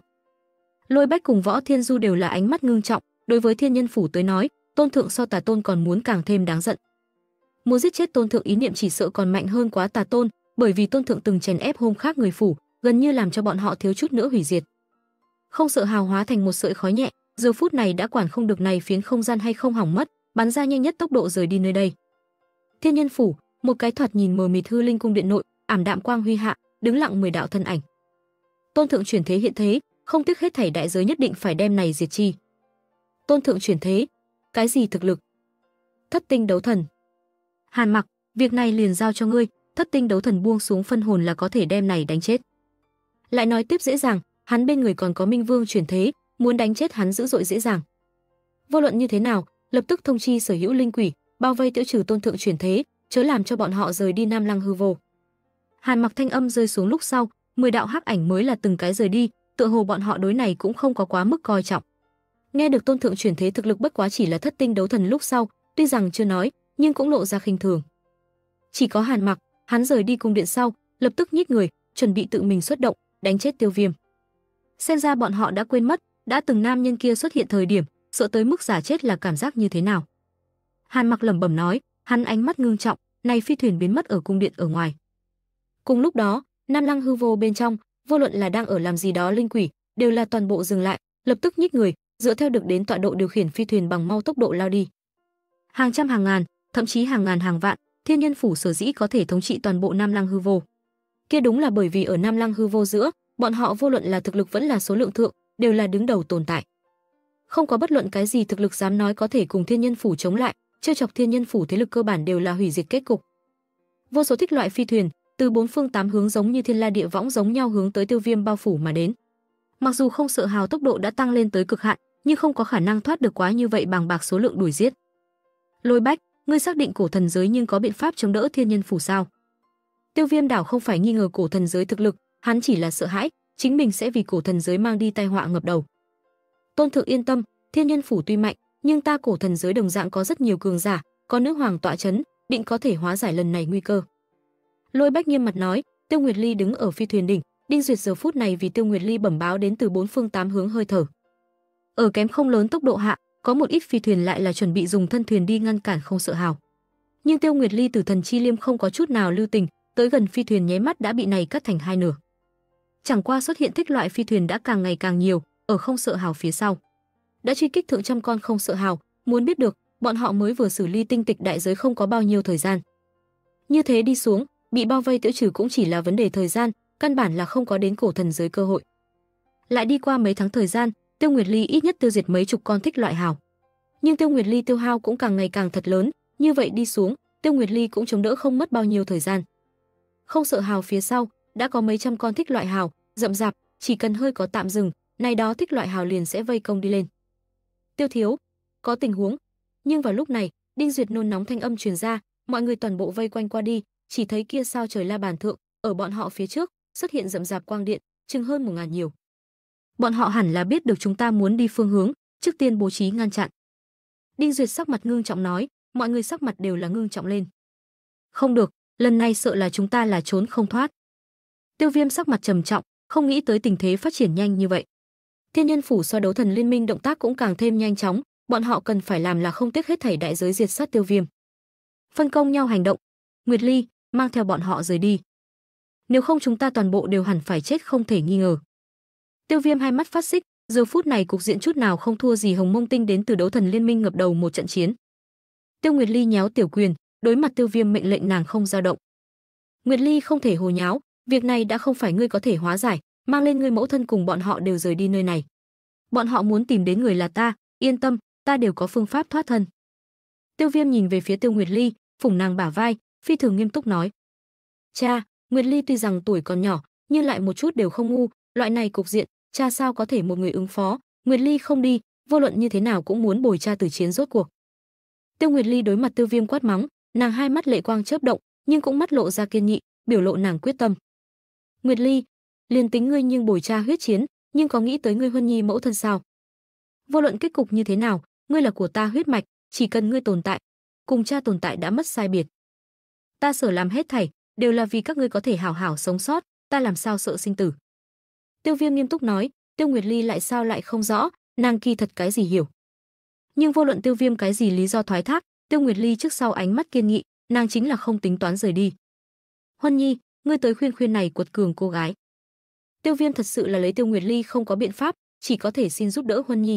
Lôi Bách cùng Võ Thiên Du đều là ánh mắt ngưng trọng, đối với Thiên Nhân phủ tới nói, Tôn Thượng so Tà Tôn còn muốn càng thêm đáng giận. Muốn giết chết Tôn Thượng ý niệm chỉ sợ còn mạnh hơn quá Tà Tôn, bởi vì Tôn Thượng từng chèn ép hôm khác người phủ, gần như làm cho bọn họ thiếu chút nữa hủy diệt. Không sợ hào hóa thành một sợi khói nhẹ, giờ phút này đã quản không được này phiến không gian hay không hỏng mất, bắn ra nhanh nhất tốc độ rời đi nơi đây. Thiên Nhân phủ, một cái thoạt nhìn mờ mịt hư linh cung điện nội, ảm đạm quang huy hạ, đứng lặng 10 đạo thân ảnh. Tôn Thượng chuyển thế hiện thế, không tiếc hết thảy đại giới nhất định phải đem này diệt chi. Tôn Thượng chuyển thế, cái gì thực lực? Thất tinh đấu thần. Hàn Mặc, việc này liền giao cho ngươi, thất tinh đấu thần buông xuống phân hồn là có thể đem này đánh chết. Lại nói tiếp dễ dàng, hắn bên người còn có Minh Vương chuyển thế, muốn đánh chết hắn dữ dội dễ dàng. Vô luận như thế nào, lập tức thông chi sở hữu linh quỷ, bao vây tiêu trừ Tôn Thượng chuyển thế, chớ làm cho bọn họ rời đi Nam Lăng hư vô. Hàn Mặc thanh âm rơi xuống lúc sau, 10 đạo hắc ảnh mới là từng cái rời đi, tựa hồ bọn họ đối này cũng không có quá mức coi trọng. Nghe được Tôn Thượng chuyển thế thực lực bất quá chỉ là thất tinh đấu thần lúc sau, tuy rằng chưa nói, nhưng cũng lộ ra khinh thường. Chỉ có Hàn Mặc, hắn rời đi cung điện sau, lập tức nhích người, chuẩn bị tự mình xuất động, đánh chết Tiêu Viêm. Xem ra bọn họ đã quên mất, đã từng nam nhân kia xuất hiện thời điểm, sợ tới mức giả chết là cảm giác như thế nào. Hàn Mặc lẩm bẩm nói, hắn ánh mắt ngưng trọng, này phi thuyền biến mất ở cung điện ở ngoài. Cùng lúc đó, Nam Lăng hư vô bên trong, vô luận là đang ở làm gì đó linh quỷ, đều là toàn bộ dừng lại, lập tức nhích người, dựa theo được đến tọa độ điều khiển phi thuyền bằng mau tốc độ lao đi. Hàng trăm hàng ngàn, thậm chí hàng ngàn hàng vạn, Thiên Nhân phủ sở dĩ có thể thống trị toàn bộ Nam Lăng hư vô. Kia đúng là bởi vì ở Nam Lăng hư vô giữa, bọn họ vô luận là thực lực vẫn là số lượng thượng, đều là đứng đầu tồn tại. Không có bất luận cái gì thực lực dám nói có thể cùng Thiên Nhân phủ chống lại, trêu chọc Thiên Nhân phủ thế lực cơ bản đều là hủy diệt kết cục. Vô số thích loại phi thuyền từ bốn phương tám hướng giống như thiên la địa võng giống nhau hướng tới Tiêu Viêm bao phủ mà đến. Mặc dù không sợ hào tốc độ đã tăng lên tới cực hạn, nhưng không có khả năng thoát được quá như vậy bằng bạc số lượng đuổi giết. Lôi Bách, ngươi xác định cổ thần giới nhưng có biện pháp chống đỡ Thiên Nhân phủ sao? Tiêu Viêm đảo không phải nghi ngờ cổ thần giới thực lực, hắn chỉ là sợ hãi, chính mình sẽ vì cổ thần giới mang đi tai họa ngập đầu. Tôn Thượng yên tâm, Thiên Nhân phủ tuy mạnh, nhưng ta cổ thần giới đồng dạng có rất nhiều cường giả, có nữ hoàng tọa chấn, định có thể hóa giải lần này nguy cơ. Lôi Bách nghiêm mặt nói, Tiêu Nguyệt Ly đứng ở phi thuyền đỉnh, Đinh Duyệt giờ phút này vì Tiêu Nguyệt Ly bẩm báo đến từ bốn phương tám hướng hơi thở. Ở kém không lớn tốc độ hạ, có một ít phi thuyền lại là chuẩn bị dùng thân thuyền đi ngăn cản không sợ hào. Nhưng Tiêu Nguyệt Ly Tử Thần Chi Liêm không có chút nào lưu tình, tới gần phi thuyền nháy mắt đã bị này cắt thành hai nửa. Chẳng qua xuất hiện thích loại phi thuyền đã càng ngày càng nhiều, ở không sợ hào phía sau đã truy kích thượng trăm con không sợ hào, muốn biết được, bọn họ mới vừa xử lý tinh tịch đại giới không có bao nhiêu thời gian. Như thế đi xuống, bị bao vây tiêu trừ cũng chỉ là vấn đề thời gian, căn bản là không có đến cổ thần giới cơ hội. Lại đi qua mấy tháng thời gian, Tiêu Nguyệt Ly ít nhất tiêu diệt mấy chục con thích loại hào. Nhưng Tiêu Nguyệt Ly tiêu hao cũng càng ngày càng thật lớn, như vậy đi xuống, Tiêu Nguyệt Ly cũng chống đỡ không mất bao nhiêu thời gian. Không sợ hào phía sau, đã có mấy trăm con thích loại hào, rậm rạp, chỉ cần hơi có tạm dừng, này đó thích loại hào liền sẽ vây công đi lên. Tiêu thiếu, có tình huống. Nhưng vào lúc này, Đinh Duyệt nôn nóng thanh âm truyền ra, mọi người toàn bộ vây quanh qua đi, chỉ thấy kia sao trời La Bàn thượng, ở bọn họ phía trước xuất hiện rậm rạp quang điện, chừng hơn 1000 nhiều. Bọn họ hẳn là biết được chúng ta muốn đi phương hướng, trước tiên bố trí ngăn chặn. Đinh Duyệt sắc mặt ngưng trọng nói, mọi người sắc mặt đều là ngưng trọng lên. Không được, lần này sợ là chúng ta là trốn không thoát. Tiêu Viêm sắc mặt trầm trọng, không nghĩ tới tình thế phát triển nhanh như vậy. Thiên Nhân phủ so đấu thần liên minh động tác cũng càng thêm nhanh chóng, bọn họ cần phải làm là không tiếc hết thảy đại giới diệt sát Tiêu Viêm. Phân công nhau hành động. Nguyệt Ly, mang theo bọn họ rời đi. Nếu không chúng ta toàn bộ đều hẳn phải chết không thể nghi ngờ. Tiêu Viêm hai mắt phát xích, giờ phút này cục diện chút nào không thua gì Hồng Mông Tinh đến từ đấu thần liên minh ngập đầu một trận chiến. Tiêu Nguyệt Ly nhéo tiểu quyền, đối mặt Tiêu Viêm mệnh lệnh nàng không dao động. Nguyệt Ly không thể hồ nháo, việc này đã không phải ngươi có thể hóa giải, mang lên ngươi mẫu thân cùng bọn họ đều rời đi nơi này. Bọn họ muốn tìm đến người là ta, yên tâm, ta đều có phương pháp thoát thân. Tiêu Viêm nhìn về phía Tiêu Nguyệt Ly, phủng nàng bả vai, phi thường nghiêm túc nói: "Cha, Nguyệt Ly tuy rằng tuổi còn nhỏ, nhưng lại một chút đều không ngu, loại này cục diện, cha sao có thể một người ứng phó, Nguyệt Ly không đi, vô luận như thế nào cũng muốn bồi cha tử chiến rốt cuộc." Tiêu Nguyệt Ly đối mặt Tiêu Viêm quát mắng, nàng hai mắt lệ quang chớp động, nhưng cũng mắt lộ ra kiên nghị, biểu lộ nàng quyết tâm. "Nguyệt Ly, liền tính ngươi nhưng bồi cha huyết chiến, nhưng có nghĩ tới ngươi Huân Nhi mẫu thân sao? Vô luận kết cục như thế nào, ngươi là của ta huyết mạch, chỉ cần ngươi tồn tại, cùng cha tồn tại đã mất sai biệt. Ta sở làm hết thảy đều là vì các ngươi có thể hảo hảo sống sót, ta làm sao sợ sinh tử." Tiêu Viêm nghiêm túc nói. Tiêu Nguyệt Ly lại sao lại không rõ, nàng kỳ thật cái gì hiểu. Nhưng vô luận Tiêu Viêm cái gì lý do thoái thác, Tiêu Nguyệt Ly trước sau ánh mắt kiên nghị, nàng chính là không tính toán rời đi. "Huân Nhi, ngươi tới khuyên khuyên này quật cường cô gái." Tiêu Viêm thật sự là lấy Tiêu Nguyệt Ly không có biện pháp, chỉ có thể xin giúp đỡ Huân Nhi.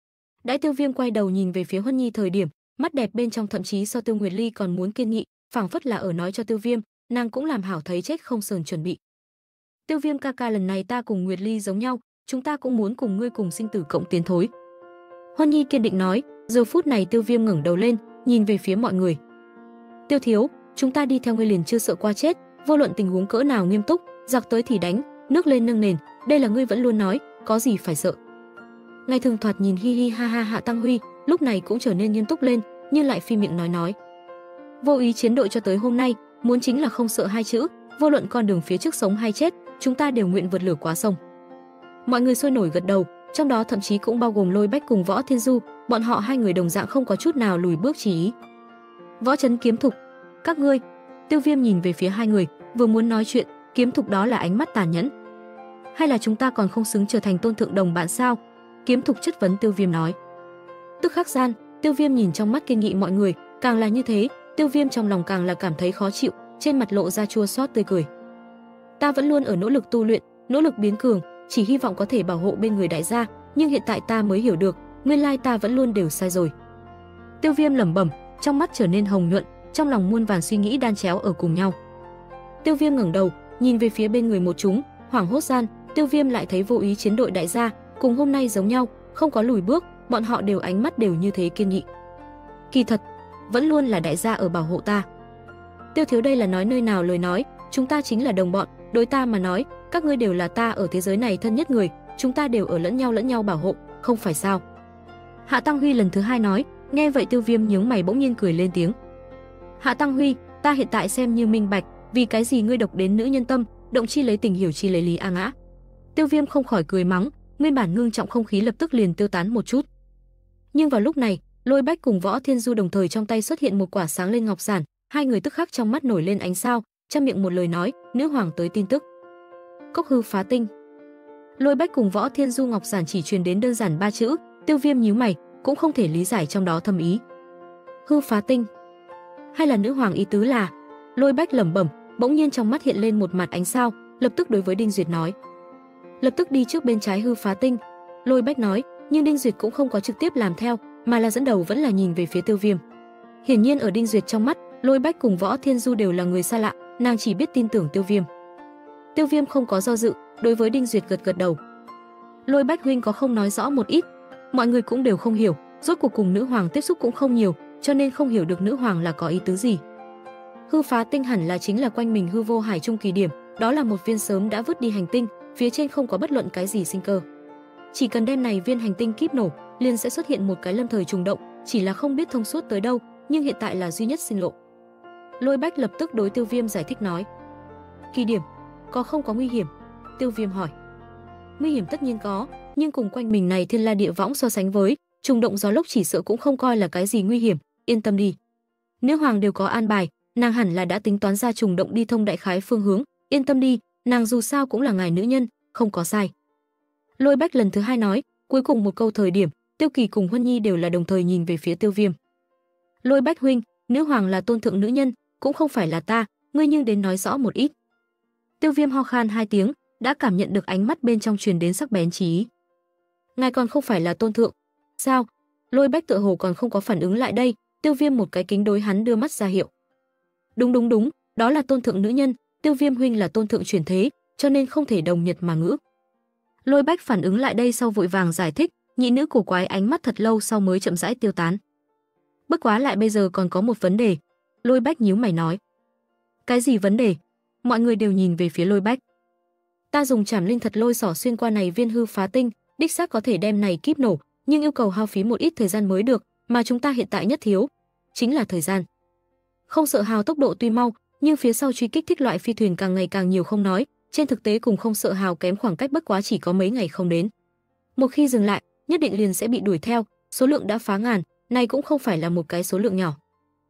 Đãi Tiêu Viêm quay đầu nhìn về phía Huân Nhi thời điểm, mắt đẹp bên trong thậm chí so Tiêu Nguyệt Ly còn muốn kiên nghị, phảng phất là ở nói cho Tiêu Viêm, nàng cũng làm hảo thấy chết không sờn chuẩn bị. "Tiêu Viêm ca ca, lần này ta cùng Nguyệt Ly giống nhau, chúng ta cũng muốn cùng ngươi cùng sinh tử cộng tiến thối." Huân Nhi kiên định nói. Giờ phút này Tiêu Viêm ngẩng đầu lên, nhìn về phía mọi người. "Tiêu thiếu, chúng ta đi theo ngươi liền chưa sợ qua chết, vô luận tình huống cỡ nào nghiêm túc, giặc tới thì đánh, nước lên nâng nền, đây là ngươi vẫn luôn nói, có gì phải sợ." Ngày thường thoạt nhìn hi hi ha ha Hạ Tăng Huy, lúc này cũng trở nên nghiêm túc lên, nhưng lại phi miệng nói. "Vô ý chiến đội cho tới hôm nay, muốn chính là không sợ hai chữ, vô luận con đường phía trước sống hay chết, chúng ta đều nguyện vượt lửa quá sông." Mọi người sôi nổi gật đầu, trong đó thậm chí cũng bao gồm Lôi Bách cùng Võ Thiên Du, bọn họ hai người đồng dạng không có chút nào lùi bước chỉ ý. "Võ Chấn, Kiếm Thục, các ngươi." Tiêu Viêm nhìn về phía hai người, vừa muốn nói chuyện, Kiếm Thục đó là ánh mắt tàn nhẫn. "Hay là chúng ta còn không xứng trở thành tôn thượng đồng bạn sao?" Kiếm Thục chất vấn Tiêu Viêm nói. Tức khắc gian, Tiêu Viêm nhìn trong mắt kiên nghị mọi người, càng là như thế, Tiêu Viêm trong lòng càng là cảm thấy khó chịu, trên mặt lộ ra chua xót tươi cười. "Ta vẫn luôn ở nỗ lực tu luyện, nỗ lực biến cường, chỉ hy vọng có thể bảo hộ bên người đại gia, nhưng hiện tại ta mới hiểu được, nguyên lai ta vẫn luôn đều sai rồi." Tiêu Viêm lẩm bẩm, trong mắt trở nên hồng nhuận, trong lòng muôn vàn suy nghĩ đan chéo ở cùng nhau. Tiêu Viêm ngẩng đầu, nhìn về phía bên người một chúng, hoảng hốt gian, Tiêu Viêm lại thấy Vô Ý chiến đội đại gia, cùng hôm nay giống nhau, không có lùi bước, bọn họ đều ánh mắt đều như thế kiên nghị. Kỳ thật, vẫn luôn là đại gia ở bảo hộ ta. Tiêu thiếu đây là nói nơi nào lời nói, chúng ta chính là đồng bọn, đối ta mà nói, các ngươi đều là ta ở thế giới này thân nhất người, chúng ta đều ở lẫn nhau bảo hộ, không phải sao? Hạ Tăng Huy lần thứ hai nói, nghe vậy Tiêu Viêm nhướng mày bỗng nhiên cười lên tiếng. "Hạ Tăng Huy, ta hiện tại xem như minh bạch, vì cái gì ngươi độc đến nữ nhân tâm, động chi lấy tình hiểu chi lấy lý a ngã." Tiêu Viêm không khỏi cười mắng, nguyên bản ngưng trọng không khí lập tức liền tiêu tán một chút. Nhưng vào lúc này, Lôi Bách cùng Võ Thiên Du đồng thời trong tay xuất hiện một quả sáng lên ngọc giản, hai người tức khắc trong mắt nổi lên ánh sao, trăm miệng một lời nói, nữ hoàng tới tin tức. Cốc hư phá tinh. Lôi Bách cùng Võ Thiên Du ngọc giản chỉ truyền đến đơn giản 3 chữ, Tiêu Viêm nhíu mày, cũng không thể lý giải trong đó thâm ý. Hư phá tinh, hay là nữ hoàng ý tứ là? Lôi Bách lẩm bẩm, bỗng nhiên trong mắt hiện lên một mặt ánh sao, lập tức đối với Đinh Duyệt nói. Lập tức đi trước bên trái hư phá tinh. Lôi Bách nói, nhưng Đinh Duyệt cũng không có trực tiếp làm theo, mà là dẫn đầu vẫn là nhìn về phía Tiêu Viêm. Hiển nhiên ở Đinh Duyệt trong mắt, Lôi Bách cùng Võ Thiên Du đều là người xa lạ, nàng chỉ biết tin tưởng Tiêu Viêm. Tiêu Viêm không có do dự, đối với Đinh Duyệt gật đầu. Lôi Bách huynh có không nói rõ một ít, mọi người cũng đều không hiểu, rốt cuộc cùng nữ hoàng tiếp xúc cũng không nhiều, cho nên không hiểu được nữ hoàng là có ý tứ gì. Hư phá tinh hẳn là chính là quanh mình hư vô hải trung kỳ điểm, đó là một viên sớm đã vứt đi hành tinh, phía trên không có bất luận cái gì sinh cơ. Chỉ cần đem này viên hành tinh kíp nổ, liền sẽ xuất hiện một cái lâm thời trùng động, chỉ là không biết thông suốt tới đâu, nhưng hiện tại là duy nhất sinh lộ. Lôi Bách lập tức đối Tiêu Viêm giải thích nói. Kỳ điểm, có không có nguy hiểm? Tiêu Viêm hỏi. Nguy hiểm tất nhiên có, nhưng cùng quanh mình này thiên la địa võng so sánh với, trùng động gió lốc chỉ sợ cũng không coi là cái gì nguy hiểm, yên tâm đi. Nữ hoàng đều có an bài, nàng hẳn là đã tính toán ra trùng động đi thông đại khái phương hướng, yên tâm đi, nàng dù sao cũng là ngài nữ nhân, không có sai. Lôi Bách lần thứ hai nói, cuối cùng một câu thời điểm, Tiêu Kỳ cùng Huân Nhi đều là đồng thời nhìn về phía Tiêu Viêm. Lôi Bách huynh, nữ hoàng là tôn thượng nữ nhân, cũng không phải là ta, ngươi nhưng đến nói rõ một ít. Tiêu Viêm ho khan hai tiếng, đã cảm nhận được ánh mắt bên trong truyền đến sắc bén chí ý. Ngài còn không phải là tôn thượng? Sao? Lôi Bách tựa hồ còn không có phản ứng lại đây, Tiêu Viêm một cái kính đối hắn đưa mắt ra hiệu. Đúng, đó là tôn thượng nữ nhân, Tiêu Viêm huynh là tôn thượng chuyển thế, cho nên không thể đồng nhật mà ngữ. Lôi Bách phản ứng lại đây sau vội vàng giải thích, nhị nữ cổ quái ánh mắt thật lâu sau mới chậm rãi tiêu tán. Bất quá lại bây giờ còn có một vấn đề. Lôi Bách nhíu mày nói. Cái gì vấn đề? Mọi người đều nhìn về phía Lôi Bách. Ta dùng trảm linh thật lôi xỏ xuyên qua này viên hư phá tinh, đích xác có thể đem này kíp nổ, nhưng yêu cầu hao phí một ít thời gian mới được, mà chúng ta hiện tại nhất thiếu chính là thời gian. Không sợ hào tốc độ tuy mau, nhưng phía sau truy kích thích loại phi thuyền càng ngày càng nhiều không nói, trên thực tế cùng không sợ hào kém khoảng cách bất quá chỉ có mấy ngày không đến. Một khi dừng lại, nhất định liền sẽ bị đuổi theo, số lượng đã phá ngàn, này cũng không phải là một cái số lượng nhỏ.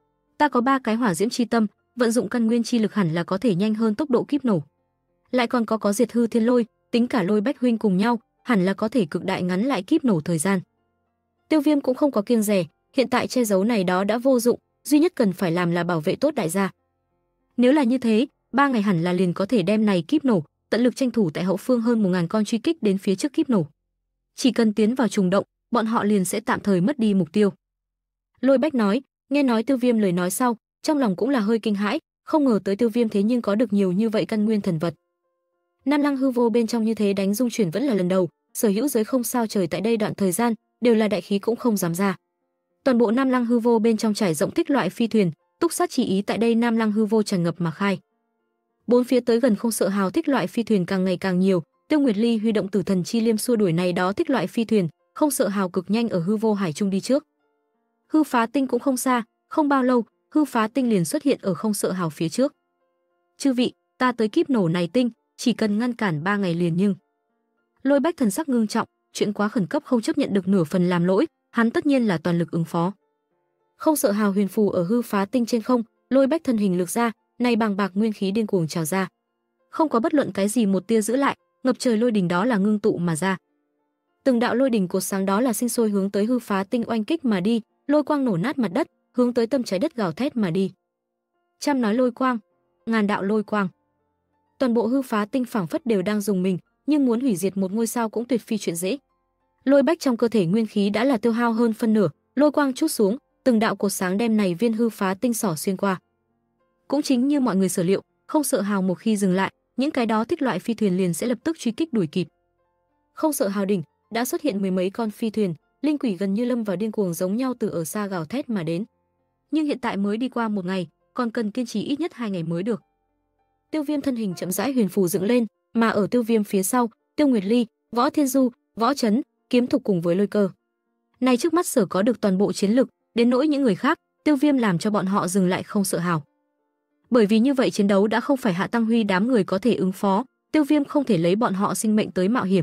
Ta có 3 cái hỏa diễm chi tâm, vận dụng căn nguyên chi lực hẳn là có thể nhanh hơn tốc độ kíp nổ. Lại còn có diệt hư thiên lôi, tính cả Lôi Bách huynh cùng nhau, hẳn là có thể cực đại ngắn lại kíp nổ thời gian. Tiêu Viêm cũng không có kiêng dè, hiện tại che giấu này đó đã vô dụng, duy nhất cần phải làm là bảo vệ tốt đại gia. Nếu là như thế, 3 ngày hẳn là liền có thể đem này kíp nổ, tận lực tranh thủ tại hậu phương hơn 1000 con truy kích đến phía trước kíp nổ. Chỉ cần tiến vào trùng động, bọn họ liền sẽ tạm thời mất đi mục tiêu. Lôi Bách nói, nghe nói Tiêu Viêm lời nói sau, trong lòng cũng là hơi kinh hãi, không ngờ tới Tiêu Viêm thế nhưng có được nhiều như vậy căn nguyên thần vật. Nam Lăng hư vô bên trong như thế đánh dung chuyển vẫn là lần đầu, sở hữu giới không sao trời tại đây đoạn thời gian đều là đại khí cũng không dám ra. Toàn bộ Nam Lăng hư vô bên trong trải rộng thích loại phi thuyền, túc sát chỉ ý tại đây Nam Lăng hư vô tràn ngập mà khai. Bốn phía tới gần không sợ hào thích loại phi thuyền càng ngày càng nhiều, Tiêu Nguyệt Ly huy động tử thần chi liêm xua đuổi này đó thích loại phi thuyền, không sợ hào cực nhanh ở hư vô hải trung đi trước. Hư phá tinh cũng không xa, không bao lâu, hư phá tinh liền xuất hiện ở không sợ hào phía trước. Chư vị, ta tới kíp nổ này tinh, chỉ cần ngăn cản 3 ngày liền nhưng. Lôi Bách thần sắc ngưng trọng, chuyện quá khẩn cấp không chấp nhận được nửa phần làm lỗi, hắn tất nhiên là toàn lực ứng phó. Không sợ hào huyền phù ở hư phá tinh trên không, Lôi Bách thân hình lực ra, này bàng bạc nguyên khí điên cuồng trào ra. Không có bất luận cái gì một tia giữ lại, ngập trời lôi đỉnh đó là ngưng tụ mà ra. Từng đạo lôi đỉnh cột sáng đó là sinh sôi hướng tới hư phá tinh oanh kích mà đi, lôi quang nổ nát mặt đất, hướng tới tâm trái đất gào thét mà đi. Trăm nói lôi quang, ngàn đạo lôi quang. Toàn bộ hư phá tinh phảng phất đều đang dùng mình, nhưng muốn hủy diệt một ngôi sao cũng tuyệt phi chuyện dễ. Lôi Bách trong cơ thể nguyên khí đã là tiêu hao hơn phân nửa, lôi quang chút xuống, từng đạo cột sáng đem này viên hư phá tinh xỏ xuyên qua. Cũng chính như mọi người sở liệu, không sợ hào một khi dừng lại, những cái đó thích loại phi thuyền liền sẽ lập tức truy kích đuổi kịp. Không sợ hào đỉnh đã xuất hiện mười mấy con phi thuyền, linh quỷ gần như lâm vào điên cuồng giống nhau từ ở xa gào thét mà đến. Nhưng hiện tại mới đi qua 1 ngày, còn cần kiên trì ít nhất 2 ngày mới được. Tiêu Viêm thân hình chậm rãi huyền phù dựng lên, mà ở Tiêu Viêm phía sau, Tiêu Nguyệt Ly, Võ Thiên Du, Võ Chấn, Kiếm Thục cùng với Lôi Cơ. Này trước mắt sở có được toàn bộ chiến lực, đến nỗi những người khác, Tiêu Viêm làm cho bọn họ dừng lại không sợ hào. Bởi vì như vậy chiến đấu đã không phải Hạ Tăng Huy đám người có thể ứng phó, Tiêu Viêm không thể lấy bọn họ sinh mệnh tới mạo hiểm.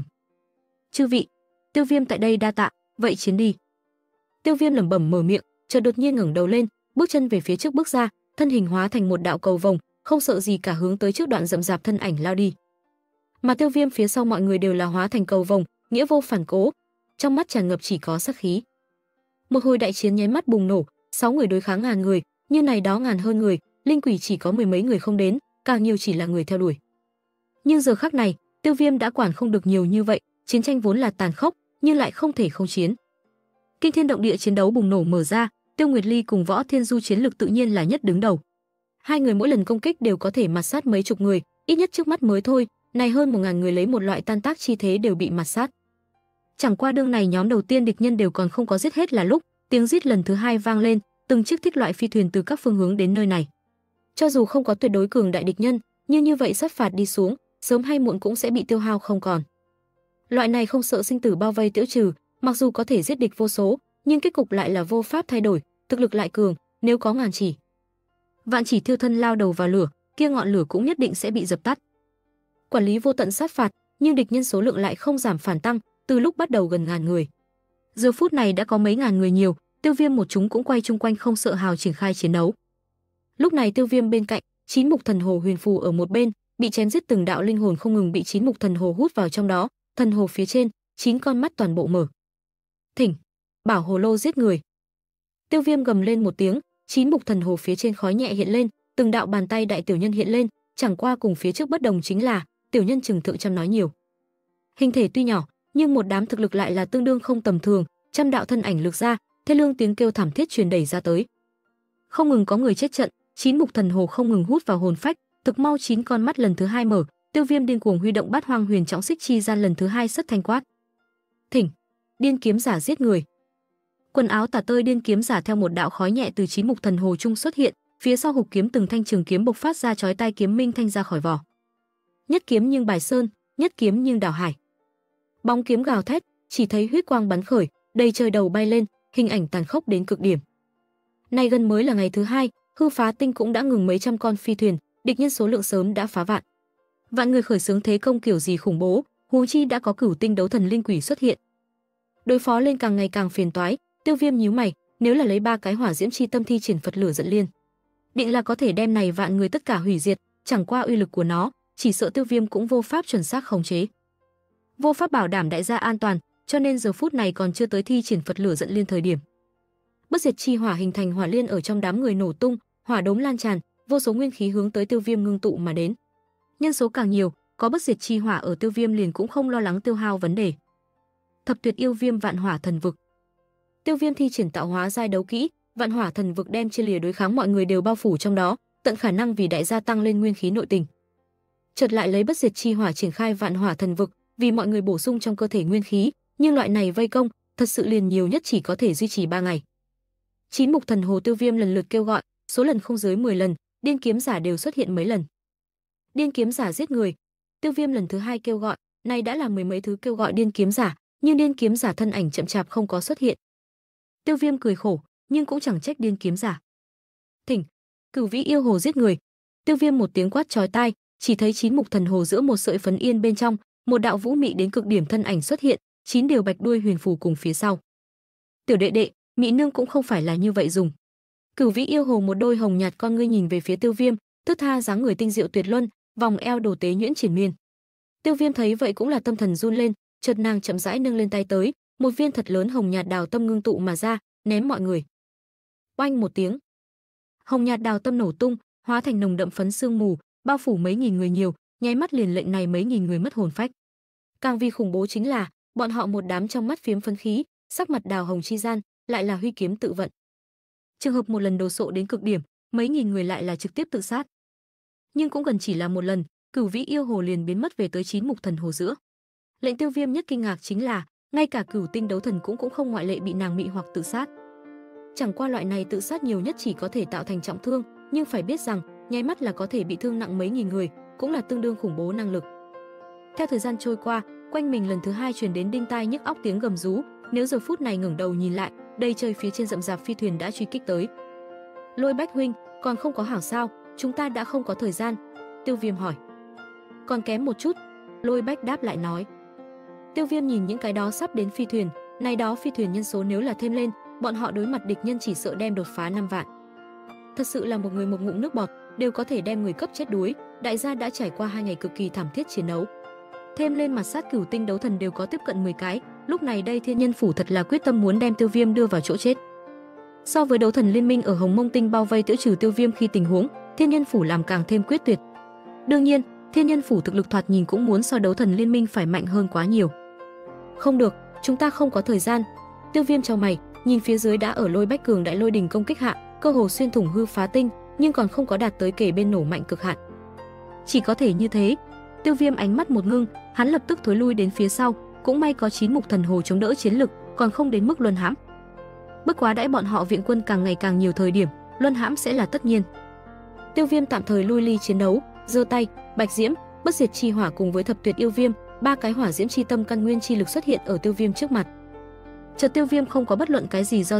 Chư vị, Tiêu Viêm tại đây đa tạ, vậy chiến đi. Tiêu Viêm lẩm bẩm mở miệng, chợt đột nhiên ngẩng đầu lên, bước chân về phía trước bước ra, thân hình hóa thành một đạo cầu vồng, không sợ gì cả hướng tới trước đoạn rậm rạp thân ảnh lao đi. Mà Tiêu Viêm phía sau mọi người đều là hóa thành cầu vồng, nghĩa vô phản cố, trong mắt tràn ngập chỉ có sát khí. Một hồi đại chiến nháy mắt bùng nổ, 6 người đối kháng ngàn người, như này đó ngàn hơn người, linh quỷ chỉ có mười mấy người không đến, càng nhiều chỉ là người theo đuổi. Nhưng giờ khắc này, Tiêu Viêm đã quản không được nhiều như vậy, chiến tranh vốn là tàn khốc, nhưng lại không thể không chiến. Kinh thiên động địa chiến đấu bùng nổ mở ra, Tiêu Nguyệt Ly cùng Võ Thiên Du chiến lực tự nhiên là nhất đứng đầu. Hai người mỗi lần công kích đều có thể mạt sát mấy chục người, ít nhất trước mắt mới thôi, này hơn 1000 người lấy một loại tan tác chi thế đều bị mạt sát. Chẳng qua đương này nhóm đầu tiên địch nhân đều còn không có giết hết là lúc, tiếng rít lần thứ hai vang lên, từng chiếc thích loại phi thuyền từ các phương hướng đến nơi này. Cho dù không có tuyệt đối cường đại địch nhân, nhưng như vậy sát phạt đi xuống, sớm hay muộn cũng sẽ bị tiêu hao không còn. Loại này không sợ sinh tử bao vây tiêu trừ, mặc dù có thể giết địch vô số, nhưng kết cục lại là vô pháp thay đổi, thực lực lại cường, nếu có ngàn chỉ. Vạn chỉ thiêu thân lao đầu vào lửa, kia ngọn lửa cũng nhất định sẽ bị dập tắt. Quản lý vô tận sát phạt, nhưng địch nhân số lượng lại không giảm phản tăng, từ lúc bắt đầu gần ngàn người. Giờ phút này đã có mấy ngàn người nhiều, Tiêu Viêm một chúng cũng quay chung quanh không sợ hào triển khai chiến đấu. Lúc này Tiêu Viêm bên cạnh, 9 mục thần hồ huyền phù ở một bên, bị chém giết từng đạo linh hồn không ngừng bị 9 mục thần hồ hút vào trong đó, thần hồ phía trên, 9 con mắt toàn bộ mở. Thỉnh, bảo hồ lô giết người. Tiêu Viêm gầm lên một tiếng, 9 mục thần hồ phía trên khói nhẹ hiện lên, từng đạo bàn tay đại tiểu nhân hiện lên, chẳng qua cùng phía trước bất đồng chính là, tiểu nhân chừng thượng trăm nói nhiều. Hình thể tuy nhỏ, nhưng một đám thực lực lại là tương đương không tầm thường, trăm đạo thân ảnh lực ra, thê lương tiếng kêu thảm thiết truyền đẩy ra tới. Không ngừng có người chết trận, 9 mục thần hồ không ngừng hút vào hồn phách, thực mau 9 con mắt lần thứ hai mở, Tiêu Viêm điên cuồng huy động Bát Hoang Huyền Trọng Xích chi gian lần thứ hai sất thanh quát. Thỉnh, điên kiếm giả giết người. Quần áo tả tơi điên kiếm giả theo một đạo khói nhẹ từ 9 mục thần hồ trung xuất hiện, phía sau hục kiếm từng thanh trường kiếm bộc phát ra chói tai kiếm minh thanh ra khỏi vỏ. Nhất kiếm nhưng bài sơn, nhất kiếm nhưng đảo hải. Bóng kiếm gào thét, chỉ thấy huyết quang bắn khởi, đầy trời đầu bay lên, hình ảnh tàn khốc đến cực điểm. Nay gần mới là ngày thứ hai, hư phá tinh cũng đã ngừng mấy trăm con phi thuyền, địch nhân số lượng sớm đã phá vạn. Vạn người khởi xướng thế công kiểu gì khủng bố, huống chi đã có cửu tinh đấu thần linh quỷ xuất hiện. Đối phó lên càng ngày càng phiền toái, Tiêu Viêm nhíu mày, nếu là lấy 3 cái hỏa diễm chi tâm thi triển Phật lửa giận liên, định là có thể đem này vạn người tất cả hủy diệt, chẳng qua uy lực của nó, chỉ sợ Tiêu Viêm cũng vô pháp chuẩn xác khống chế. Vô pháp bảo đảm đại gia an toàn, cho nên giờ phút này còn chưa tới thi triển Phật lửa giận liên thời điểm. Bất diệt chi hỏa hình thành hỏa liên ở trong đám người nổ tung, hỏa đốm lan tràn, vô số nguyên khí hướng tới Tiêu Viêm ngưng tụ mà đến. Nhân số càng nhiều, có bất diệt chi hỏa ở Tiêu Viêm liền cũng không lo lắng tiêu hao vấn đề. Thập tuyệt yêu viêm vạn hỏa thần vực. Tiêu Viêm thi triển tạo hóa giai đấu kỹ, vạn hỏa thần vực đem chia lìa đối kháng mọi người đều bao phủ trong đó, tận khả năng vì đại gia tăng lên nguyên khí nội tình. Chợt lại lấy bất diệt chi hỏa triển khai vạn hỏa thần vực, vì mọi người bổ sung trong cơ thể nguyên khí, nhưng loại này vây công, thật sự liền nhiều nhất chỉ có thể duy trì 3 ngày. 9 mục thần hồ Tiêu Viêm lần lượt kêu gọi, số lần không dưới 10 lần, điên kiếm giả đều xuất hiện mấy lần. Điên kiếm giả giết người. Tiêu Viêm lần thứ hai kêu gọi, này đã là mười mấy thứ kêu gọi điên kiếm giả, nhưng điên kiếm giả thân ảnh chậm chạp không có xuất hiện. Tiêu Viêm cười khổ, nhưng cũng chẳng trách điên kiếm giả. Thỉnh, cửu vĩ yêu hồ giết người. Tiêu Viêm một tiếng quát chói tai, chỉ thấy 9 mục thần hồ giữa một sợi phấn yên bên trong, một đạo vũ mị đến cực điểm thân ảnh xuất hiện, 9 điều bạch đuôi huyền phù cùng phía sau. Tiểu đệ đệ, mỹ nương cũng không phải là như vậy dùng. Cửu vĩ yêu hồ một đôi hồng nhạt con ngươi nhìn về phía Tiêu Viêm, thướt tha dáng người tinh diệu tuyệt luân, vòng eo đồ tế nhuyễn triển miên. Tiêu Viêm thấy vậy cũng là tâm thần run lên, chợt nàng chậm rãi nâng lên tay tới, một viên thật lớn hồng nhạt đào tâm ngưng tụ mà ra, ném mọi người. Oanh một tiếng, hồng nhạt đào tâm nổ tung, hóa thành nồng đậm phấn sương mù, bao phủ mấy nghìn người nhiều, nháy mắt liền lệnh này mấy nghìn người mất hồn phách. Càng vì khủng bố chính là, bọn họ một đám trong mắt phiếm phấn khí, sắc mặt đào hồng chi gian, lại là huy kiếm tự vận. Trường hợp một lần đồ sộ đến cực điểm, mấy nghìn người lại là trực tiếp tự sát. Nhưng cũng gần chỉ là một lần, cửu vĩ yêu hồ liền biến mất về tới 9 mục thần hồ giữa. Lệnh Tiêu Viêm nhất kinh ngạc chính là, ngay cả cửu tinh đấu thần cũng không ngoại lệ bị nàng mị hoặc tự sát. Chẳng qua loại này tự sát nhiều nhất chỉ có thể tạo thành trọng thương, nhưng phải biết rằng, nháy mắt là có thể bị thương nặng mấy nghìn người, cũng là tương đương khủng bố năng lực. Theo thời gian trôi qua, quanh mình lần thứ hai truyền đến đinh tai nhức óc tiếng gầm rú, nếu giờ phút này ngẩng đầu nhìn lại, đây trời phía trên rậm rạp phi thuyền đã truy kích tới. Lôi Bách huynh, còn không có hảo sao? Chúng ta đã không có thời gian. Tiêu Viêm hỏi. Còn kém một chút. Lôi Bách đáp lại nói. Tiêu Viêm nhìn những cái đó sắp đến phi thuyền, này đó phi thuyền nhân số nếu là thêm lên, bọn họ đối mặt địch nhân chỉ sợ đem đột phá 5 vạn. Thật sự là một người một ngụm nước bọt đều có thể đem người cấp chết đuối. Đại gia đã trải qua 2 ngày cực kỳ thảm thiết chiến đấu. Thêm lên mặt sát cửu tinh đấu thần đều có tiếp cận 10 cái, lúc này đây Thiên Nhân phủ thật là quyết tâm muốn đem Tiêu Viêm đưa vào chỗ chết. So với đấu thần liên minh ở Hồng Mông Tinh bao vây tiêu trừ Tiêu Viêm khi tình huống, Thiên Nhân phủ làm càng thêm quyết tuyệt. Đương nhiên, Thiên Nhân phủ thực lực thoạt nhìn cũng muốn so đấu thần liên minh phải mạnh hơn quá nhiều. Không được, chúng ta không có thời gian. Tiêu Viêm chau mày, nhìn phía dưới đã ở Lôi Bách cường đại lôi đình công kích hạ, cơ hồ xuyên thủng hư phá tinh, nhưng còn không có đạt tới kể bên nổ mạnh cực hạn. Chỉ có thể như thế. Tiêu Viêm ánh mắt một ngưng, hắn lập tức thối lui đến phía sau, cũng may có 9 mục thần hồ chống đỡ chiến lực, còn không đến mức luân hãm. Bất quá đãi bọn họ viện quân càng ngày càng nhiều thời điểm, luân hãm sẽ là tất nhiên. Tiêu Viêm tạm thời lui ly chiến đấu, giơ tay, bạch diễm, bất diệt chi hỏa cùng với thập tuyệt yêu viêm, 3 cái hỏa diễm chi tâm căn nguyên chi lực xuất hiện ở Tiêu Viêm trước mặt. Chợt Tiêu Viêm không có bất luận cái gì do dự,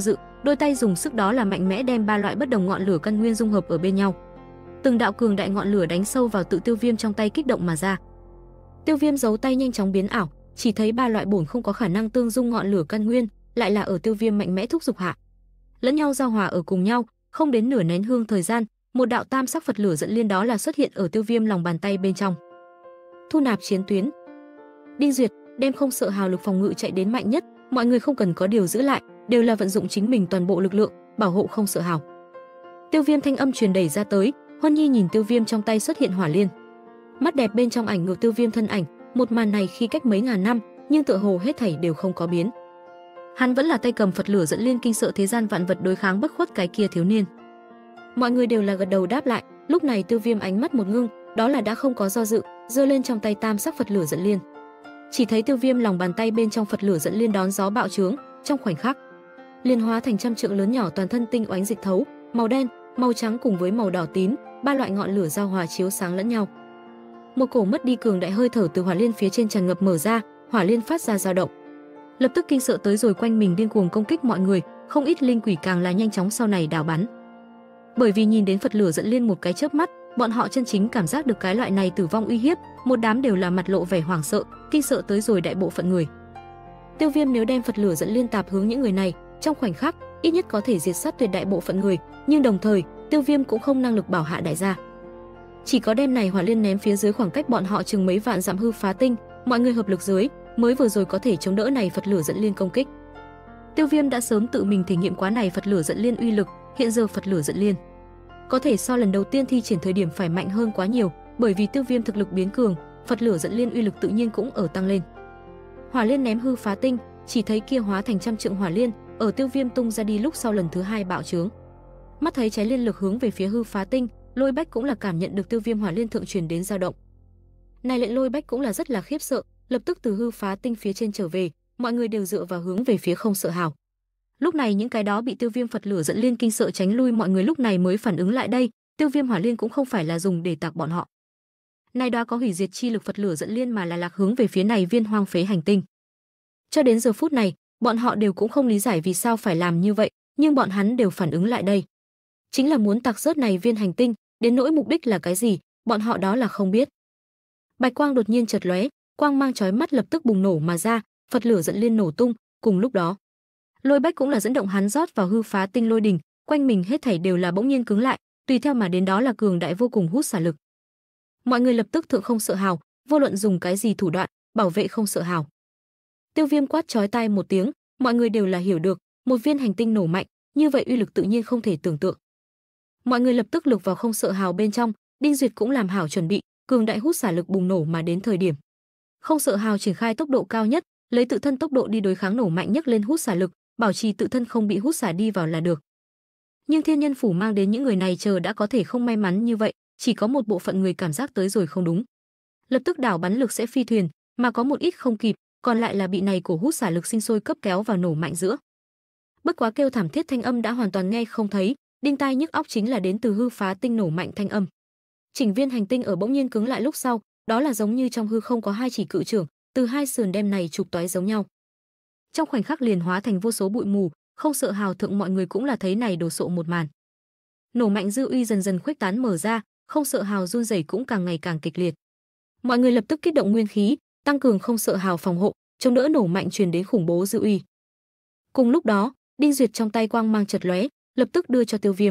Đôi tay dùng sức đó là mạnh mẽ đem ba loại bất đồng ngọn lửa căn nguyên dung hợp ở bên nhau. Từng đạo cường đại ngọn lửa đánh sâu vào tự Tiêu Viêm trong tay kích động mà ra. Tiêu Viêm giấu tay nhanh chóng biến ảo, chỉ thấy ba loại bổn không có khả năng tương dung ngọn lửa căn nguyên, lại là ở Tiêu Viêm mạnh mẽ thúc giục hạ, lẫn nhau giao hòa ở cùng nhau, không đến nửa nén hương thời gian, một đạo tam sắc Phật lửa dẫn liên đó là xuất hiện ở Tiêu Viêm lòng bàn tay bên trong. Thu nạp chiến tuyến. Đinh Duyệt đem không sợ hào lực phòng ngự chạy đến mạnh nhất, mọi người không cần có điều giữ lại, đều là vận dụng chính mình toàn bộ lực lượng bảo hộ không sợ hào. Tiêu Viêm thanh âm truyền đẩy ra tới, Huân Nhi nhìn Tiêu Viêm trong tay xuất hiện hỏa liên, mắt đẹp bên trong ảnh ngược Tiêu Viêm thân ảnh, một màn này khi cách mấy ngàn năm, nhưng tựa hồ hết thảy đều không có biến. Hắn vẫn là tay cầm Phật lửa dẫn liên kinh sợ thế gian vạn vật đối kháng bất khuất cái kia thiếu niên. Mọi người đều là gật đầu đáp lại, lúc này Tiêu Viêm ánh mắt một ngưng, đó là đã không có do dự, giơ lên trong tay tam sắc Phật lửa dẫn liên. Chỉ thấy Tiêu Viêm lòng bàn tay bên trong Phật lửa dẫn liên đón gió bạo trướng, trong khoảnh khắc, liên hóa thành trăm trượng lớn nhỏ toàn thân tinh oánh dịch thấu, màu đen, màu trắng cùng với màu đỏ tím, ba loại ngọn lửa giao hòa chiếu sáng lẫn nhau. Một cổ mất đi cường đại hơi thở từ hỏa liên phía trên tràn ngập mở ra, hỏa liên phát ra dao động. Lập tức kinh sợ tới rồi quanh mình điên cuồng công kích mọi người, không ít linh quỷ càng là nhanh chóng sau này đảo bắn. Bởi vì nhìn đến Phật lửa dẫn liên một cái chớp mắt, bọn họ chân chính cảm giác được cái loại này tử vong uy hiếp, một đám đều là mặt lộ vẻ hoảng sợ, kinh sợ tới rồi đại bộ phận người. Tiêu Viêm nếu đem Phật lửa dẫn liên tạp hướng những người này, trong khoảnh khắc, ít nhất có thể diệt sát tuyệt đại bộ phận người, nhưng đồng thời, Tiêu Viêm cũng không năng lực bảo hạ đại gia. Chỉ có đem này hỏa liên ném phía dưới khoảng cách bọn họ chừng mấy vạn dặm hư phá tinh, mọi người hợp lực dưới, mới vừa rồi có thể chống đỡ này Phật lửa dẫn liên công kích. Tiêu Viêm đã sớm tự mình thể nghiệm quá này Phật lửa dẫn liên uy lực, hiện giờ Phật lửa dẫn liên có thể so lần đầu tiên thi triển thời điểm phải mạnh hơn quá nhiều, bởi vì Tiêu Viêm thực lực biến cường, Phật lửa dẫn liên uy lực tự nhiên cũng ở tăng lên. Hỏa liên ném hư phá tinh, chỉ thấy kia hóa thành trăm trượng hỏa liên, ở Tiêu Viêm tung ra đi lúc sau lần thứ hai bạo trướng. Mắt thấy cháy liên lực hướng về phía hư phá tinh, Lôi Bách cũng là cảm nhận được Tiêu Viêm hỏa liên thượng truyền đến dao động. Này lệnh Lôi Bách cũng là rất là khiếp sợ, lập tức từ hư phá tinh phía trên trở về, mọi người đều dựa vào hướng về phía không sợ hào. Lúc này những cái đó bị Tiêu Viêm Phật lửa dẫn liên kinh sợ tránh lui mọi người lúc này mới phản ứng lại đây, Tiêu Viêm hỏa liên cũng không phải là dùng để tạc bọn họ. Này đó có hủy diệt chi lực Phật lửa dẫn liên mà là lạc hướng về phía này viên hoang phế hành tinh. Cho đến giờ phút này, bọn họ đều cũng không lý giải vì sao phải làm như vậy, nhưng bọn hắn đều phản ứng lại đây. Chính là muốn tạc rớt này viên hành tinh, đến nỗi mục đích là cái gì, bọn họ đó là không biết. Bạch quang đột nhiên chợt lóe, quang mang chói mắt lập tức bùng nổ mà ra, Phật lửa dẫn liên nổ tung, cùng lúc đó, Lôi Bách cũng là dẫn động hắn rót vào hư phá tinh lôi đỉnh, quanh mình hết thảy đều là bỗng nhiên cứng lại, tùy theo mà đến đó là cường đại vô cùng hút xả lực. Mọi người lập tức thượng không sợ hào, vô luận dùng cái gì thủ đoạn, bảo vệ không sợ hào. Tiêu Viêm quát chói tai một tiếng, mọi người đều là hiểu được, một viên hành tinh nổ mạnh, như vậy uy lực tự nhiên không thể tưởng tượng. Mọi người lập tức lực vào không sợ hào bên trong, Đinh Duyệt cũng làm hảo chuẩn bị, cường đại hút xả lực bùng nổ mà đến thời điểm. Không sợ hào triển khai tốc độ cao nhất, lấy tự thân tốc độ đi đối kháng nổ mạnh nhất lên hút xả lực, bảo trì tự thân không bị hút xả đi vào là được. Nhưng Thiên Nhân Phủ mang đến những người này chờ đã có thể không may mắn như vậy, chỉ có một bộ phận người cảm giác tới rồi không đúng. Lập tức đảo bắn lực sẽ phi thuyền, mà có một ít không kịp, còn lại là bị này cổ hút xả lực sinh sôi cấp kéo vào nổ mạnh giữa. Bất quá kêu thảm thiết thanh âm đã hoàn toàn nghe không thấy, đinh tai nhức óc chính là đến từ hư phá tinh nổ mạnh thanh âm. Chỉnh viên hành tinh ở bỗng nhiên cứng lại lúc sau, đó là giống như trong hư không có hai chỉ cự trưởng, từ hai sườn đem này chụp toái giống nhau. Trong khoảnh khắc liền hóa thành vô số bụi mù, không sợ hào thượng mọi người cũng là thấy này đồ sộ một màn. Nổ mạnh dư uy dần dần khuếch tán mở ra, không sợ hào run rẩy cũng càng ngày càng kịch liệt. Mọi người lập tức kích động nguyên khí, tăng cường không sợ hào phòng hộ, chống đỡ nổ mạnh truyền đến khủng bố dư uy. Cùng lúc đó, Đinh Duyệt trong tay quang mang chợt lóe, lập tức đưa cho Tiêu Viêm.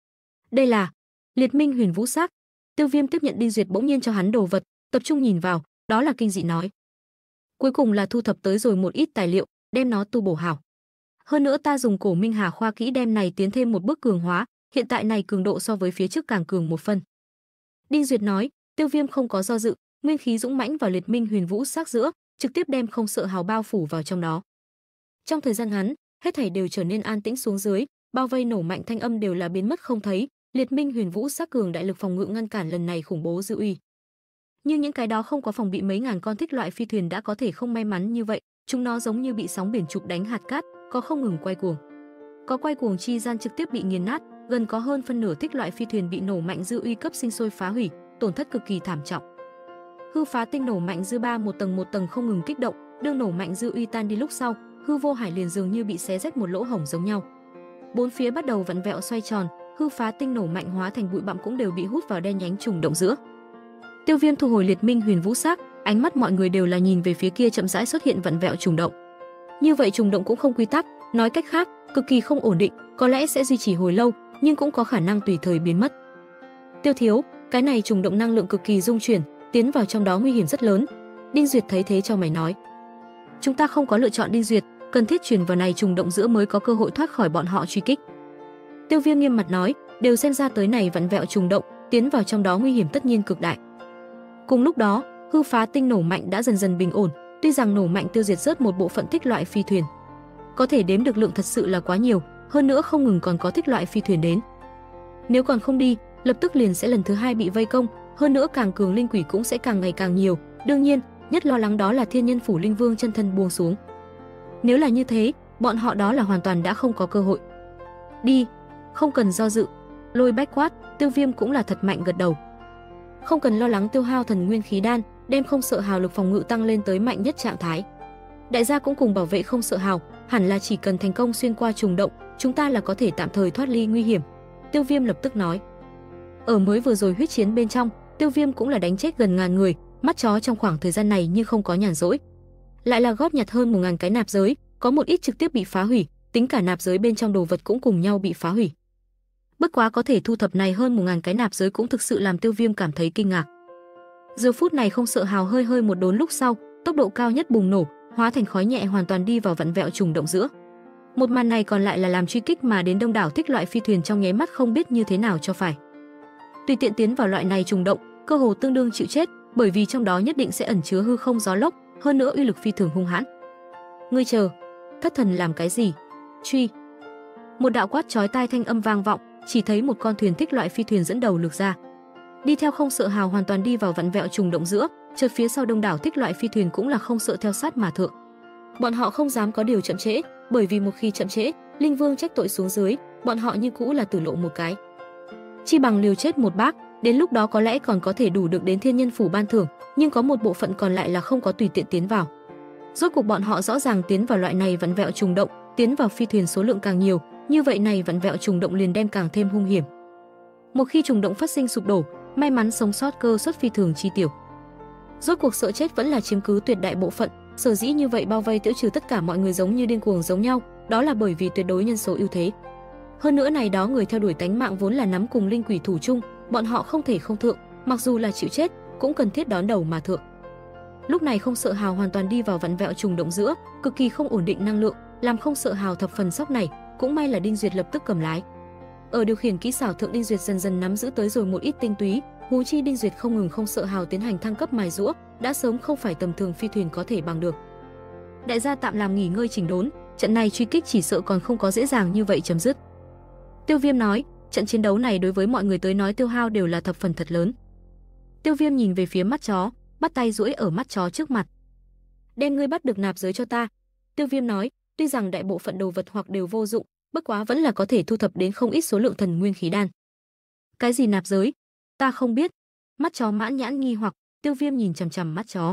Đây là Liệt Minh Huyền Vũ Sắc. Tiêu Viêm tiếp nhận Đinh Duyệt bỗng nhiên cho hắn đồ vật, tập trung nhìn vào, đó là kinh dị nói. Cuối cùng là thu thập tới rồi một ít tài liệu, đem nó tu bổ hảo. Hơn nữa ta dùng Cổ Minh Hà khoa kỹ đem này tiến thêm một bước cường hóa, hiện tại này cường độ so với phía trước càng cường một phân. Đinh Duyệt nói, Tiêu Viêm không có do dự, nguyên khí dũng mãnh vào Liệt Minh Huyền Vũ Sắc giữa, trực tiếp đem không sợ hào bao phủ vào trong đó. Trong thời gian ngắn, hết thảy đều trở nên an tĩnh xuống dưới, bao vây nổ mạnh thanh âm đều là biến mất không thấy, Liệt Minh Huyền Vũ Sắc cường đại lực phòng ngự ngăn cản lần này khủng bố dư uy. Nhưng những cái đó không có phòng bị mấy ngàn con thích loại phi thuyền đã có thể không may mắn như vậy, chúng nó giống như bị sóng biển chụp đánh hạt cát, có không ngừng quay cuồng. Có quay cuồng chi gian trực tiếp bị nghiền nát, gần có hơn phân nửa thích loại phi thuyền bị nổ mạnh dư uy cấp sinh sôi phá hủy, tổn thất cực kỳ thảm trọng. Hư phá tinh nổ mạnh dư ba một tầng không ngừng kích động, đương nổ mạnh dư uy tan đi lúc sau, hư vô hải liền dường như bị xé rách một lỗ hổng giống nhau. Bốn phía bắt đầu vặn vẹo xoay tròn, hư phá tinh nổ mạnh hóa thành bụi bặm cũng đều bị hút vào đen nhánh trùng động giữa. Tiêu Viêm thu hồi Liệt Minh Huyền Vũ Sắc, ánh mắt mọi người đều là nhìn về phía kia chậm rãi xuất hiện vặn vẹo trùng động. Như vậy trùng động cũng không quy tắc, nói cách khác, cực kỳ không ổn định, có lẽ sẽ duy trì hồi lâu, nhưng cũng có khả năng tùy thời biến mất. Tiêu thiếu, cái này trùng động năng lượng cực kỳ dung chuyển, tiến vào trong đó nguy hiểm rất lớn. Đinh Duyệt thấy thế cho mày nói. Chúng ta không có lựa chọn Đinh Duyệt, cần thiết truyền vào này trùng động giữa mới có cơ hội thoát khỏi bọn họ truy kích. Tiêu Viêm nghiêm mặt nói, đều xem ra tới này vặn vẹo trùng động, tiến vào trong đó nguy hiểm tất nhiên cực đại. Cùng lúc đó, hư phá tinh nổ mạnh đã dần dần bình ổn, tuy rằng nổ mạnh tiêu diệt rớt một bộ phận thích loại phi thuyền. Có thể đếm được lượng thật sự là quá nhiều, hơn nữa không ngừng còn có thích loại phi thuyền đến. Nếu còn không đi, lập tức liền sẽ lần thứ hai bị vây công, hơn nữa càng cường linh quỷ cũng sẽ càng ngày càng nhiều. Đương nhiên, nhất lo lắng đó là Thiên Nhân Phủ Linh Vương chân thân buông xuống. Nếu là như thế, bọn họ đó là hoàn toàn đã không có cơ hội. Đi, không cần do dự. Lôi Bách quát, Tiêu Viêm cũng là thật mạnh gật đầu. Không cần lo lắng tiêu hao thần nguyên khí đan, đem không sợ hào lực phòng ngự tăng lên tới mạnh nhất trạng thái. Đại gia cũng cùng bảo vệ không sợ hào, hẳn là chỉ cần thành công xuyên qua trùng động, chúng ta là có thể tạm thời thoát ly nguy hiểm. Tiêu Viêm lập tức nói. Ở mới vừa rồi huyết chiến bên trong, Tiêu Viêm cũng là đánh chết gần ngàn người, mắt chó trong khoảng thời gian này nhưng không có nhàn rỗi. Lại là góp nhặt hơn 1000 cái nạp giới, có một ít trực tiếp bị phá hủy, tính cả nạp giới bên trong đồ vật cũng cùng nhau bị phá hủy. Bất quá có thể thu thập này hơn 1000 cái nạp giới cũng thực sự làm Tiêu Viêm cảm thấy kinh ngạc. Giờ phút này không sợ hào hơi một đốn lúc sau, tốc độ cao nhất bùng nổ, hóa thành khói nhẹ hoàn toàn đi vào vặn vẹo trùng động giữa. Một màn này còn lại là làm truy kích mà đến đông đảo thích loại phi thuyền trong nháy mắt không biết như thế nào cho phải. Tùy tiện tiến vào loại này trùng động, cơ hồ tương đương chịu chết, bởi vì trong đó nhất định sẽ ẩn chứa hư không gió lốc, hơn nữa uy lực phi thường hung hãn. Ngươi chờ, thất thần làm cái gì? Truy! Một đạo quát chói tai thanh âm vang vọng, chỉ thấy một con thuyền thích loại phi thuyền dẫn đầu lược ra. Đi theo không sợ hào hoàn toàn đi vào vặn vẹo trùng động giữa, chợt phía sau đông đảo thích loại phi thuyền cũng là không sợ theo sát mà thượng. Bọn họ không dám có điều chậm trễ, bởi vì một khi chậm trễ, Linh Vương trách tội xuống dưới, bọn họ như cũ là tử lộ một cái. Chi bằng liều chết một bác, đến lúc đó có lẽ còn có thể đủ được đến Thiên Nhân Phủ ban thưởng, nhưng có một bộ phận còn lại là không có tùy tiện tiến vào. Rốt cuộc bọn họ rõ ràng tiến vào loại này vặn vẹo trùng động, tiến vào phi thuyền số lượng càng nhiều, như vậy này vặn vẹo trùng động liền đem càng thêm hung hiểm. Một khi trùng động phát sinh sụp đổ, may mắn sống sót cơ suất phi thường chi tiểu. Rốt cuộc sợ chết vẫn là chiếm cứ tuyệt đại bộ phận, sở dĩ như vậy bao vây tiêu trừ tất cả mọi người giống như điên cuồng giống nhau, đó là bởi vì tuyệt đối nhân số ưu thế. Hơn nữa này đó người theo đuổi tánh mạng vốn là nắm cùng linh quỷ thủ chung, bọn họ không thể không thượng, mặc dù là chịu chết, cũng cần thiết đón đầu mà thượng. Lúc này không sợ hào hoàn toàn đi vào vặn vẹo trùng động giữa, cực kỳ không ổn định năng lượng, làm không sợ hào thập phần sốc này, cũng may là Đinh Duyệt lập tức cầm lái. Ở điều khiển kỹ xảo thượng Đinh Duyệt dần dần nắm giữ tới rồi một ít tinh túy, huống chi Đinh Duyệt không ngừng không sợ hào tiến hành thăng cấp mài giũa, đã sớm không phải tầm thường phi thuyền có thể bằng được. Đại gia tạm làm nghỉ ngơi chỉnh đốn, trận này truy kích chỉ sợ còn không có dễ dàng như vậy chấm dứt. Tiêu Viêm nói, trận chiến đấu này đối với mọi người tới nói tiêu hao đều là thập phần thật lớn. Tiêu Viêm nhìn về phía mắt chó, bắt tay duỗi ở mắt chó trước mặt. Đem ngươi bắt được nạp giới cho ta. Tiêu Viêm nói, tuy rằng đại bộ phận đồ vật hoặc đều vô dụng, bất quá vẫn là có thể thu thập đến không ít số lượng thần nguyên khí đan. Cái gì nạp giới? Ta không biết. Mắt chó mãn nhãn nghi hoặc, Tiêu Viêm nhìn chằm chằm mắt chó.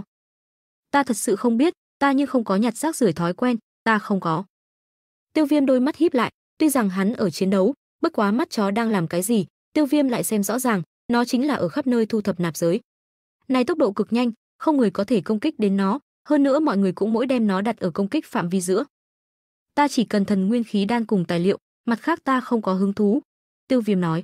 Ta thật sự không biết, ta nhưng không có nhặt rác rưởi thói quen, ta không có. Tiêu Viêm đôi mắt híp lại, tuy rằng hắn ở chiến đấu, bất quá mắt chó đang làm cái gì, Tiêu Viêm lại xem rõ ràng, nó chính là ở khắp nơi thu thập nạp giới. Này tốc độ cực nhanh, không người có thể công kích đến nó, hơn nữa mọi người cũng mỗi đem nó đặt ở công kích phạm vi giữa. Ta chỉ cần thần nguyên khí đan cùng tài liệu, mặt khác ta không có hứng thú. Tiêu Viêm nói.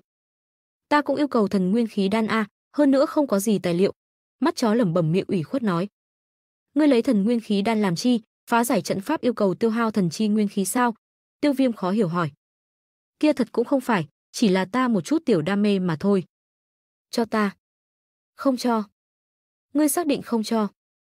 Ta cũng yêu cầu thần nguyên khí đan a, hơn nữa không có gì tài liệu. Mắt chó lẩm bẩm miệng ủy khuất nói. Ngươi lấy thần nguyên khí đan làm chi, phá giải trận pháp yêu cầu tiêu hao thần chi nguyên khí sao? Tiêu Viêm khó hiểu hỏi. Kia thật cũng không phải, chỉ là ta một chút tiểu đam mê mà thôi. Cho ta. Không cho. Ngươi xác định không cho?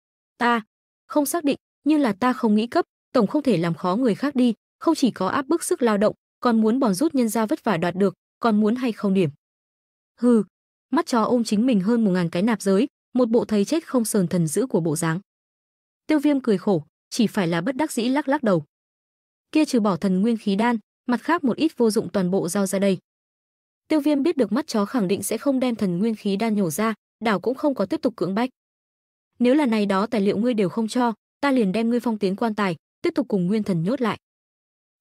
Ta không xác định, nhưng là ta không nghĩ cấp, tổng không thể làm khó người khác đi, không chỉ có áp bức sức lao động, còn muốn bòn rút nhân gia vất vả đoạt được, còn muốn hay không điểm. Hừ, mắt chó ôm chính mình hơn 1000 cái nạp giới, một bộ thấy chết không sờn thần dữ của bộ dáng. Tiêu Viêm cười khổ, chỉ phải là bất đắc dĩ lắc lắc đầu. Kia trừ bỏ thần nguyên khí đan, mặt khác một ít vô dụng toàn bộ giao ra đây. Tiêu Viêm biết được mắt chó khẳng định sẽ không đem thần nguyên khí đan nhổ ra, đảo cũng không có tiếp tục cưỡng bách. Nếu là này đó tài liệu ngươi đều không cho, ta liền đem ngươi phong tiến quan tài, tiếp tục cùng nguyên thần nhốt lại.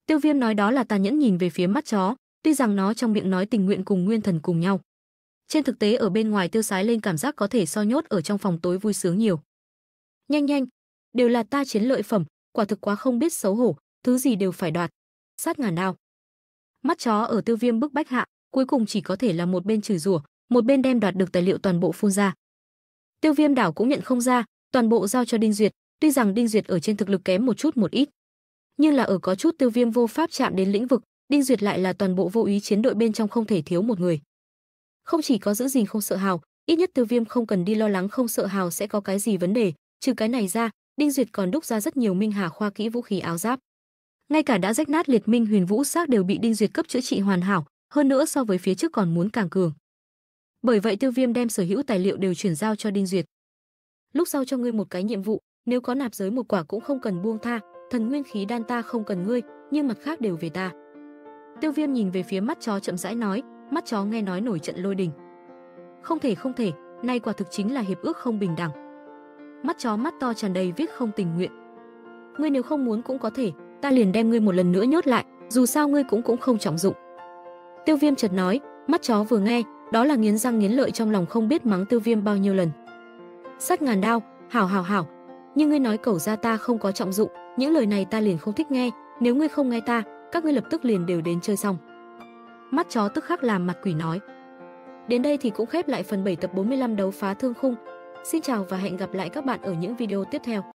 Tiêu Viêm nói đó là tàn nhẫn nhìn về phía mắt chó, tuy rằng nó trong miệng nói tình nguyện cùng Nguyên Thần cùng nhau. Trên thực tế ở bên ngoài tiêu sái lên cảm giác có thể so nhốt ở trong phòng tối vui sướng nhiều. Nhanh nhanh, đều là ta chiến lợi phẩm, quả thực quá không biết xấu hổ, thứ gì đều phải đoạt. Sát ngàn đao. Mắt chó ở Tiêu Viêm bức bách hạ, cuối cùng chỉ có thể là một bên chửi rủa, một bên đem đoạt được tài liệu toàn bộ phun ra. Tiêu Viêm đảo cũng nhận không ra, toàn bộ giao cho Đinh Duyệt, tuy rằng Đinh Duyệt ở trên thực lực kém một chút một ít, nhưng là ở có chút Tiêu Viêm vô pháp chạm đến lĩnh vực, Đinh Duyệt lại là toàn bộ vô ý chiến đội bên trong không thể thiếu một người. Không chỉ có giữ gìn không sợ hào, ít nhất Tiêu Viêm không cần đi lo lắng không sợ hào sẽ có cái gì vấn đề, trừ cái này ra, Đinh Duyệt còn đúc ra rất nhiều Minh Hà khoa kỹ vũ khí áo giáp. Ngay cả đã rách nát liệt minh huyền vũ xác đều bị Đinh Duyệt cấp chữa trị hoàn hảo, hơn nữa so với phía trước còn muốn càng cường. Bởi vậy Tiêu Viêm đem sở hữu tài liệu đều chuyển giao cho Đinh Duyệt. Lúc sau cho ngươi một cái nhiệm vụ, nếu có nạp giới một quả cũng không cần buông tha, thần nguyên khí đan ta không cần ngươi, nhưng mặt khác đều về ta. Tiêu Viêm nhìn về phía mắt chó chậm rãi nói, mắt chó nghe nói nổi trận lôi đình. Không thể, nay quả thực chính là hiệp ước không bình đẳng. Mắt chó mắt to tràn đầy viết không tình nguyện. Ngươi nếu không muốn cũng có thể, ta liền đem ngươi một lần nữa nhốt lại, dù sao ngươi cũng không trọng dụng. Tiêu Viêm chợt nói, mắt chó vừa nghe, đó là nghiến răng nghiến lợi trong lòng không biết mắng Tiêu Viêm bao nhiêu lần. Sát ngàn đao, hảo, nhưng ngươi nói cẩu ra ta không có trọng dụng, những lời này ta liền không thích nghe, nếu ngươi không nghe ta, các ngươi lập tức liền đều đến chơi xong. Mắt chó tức khắc làm mặt quỷ nói. Đến đây thì cũng khép lại phần 7 tập 45 đấu phá thương khung. Xin chào và hẹn gặp lại các bạn ở những video tiếp theo.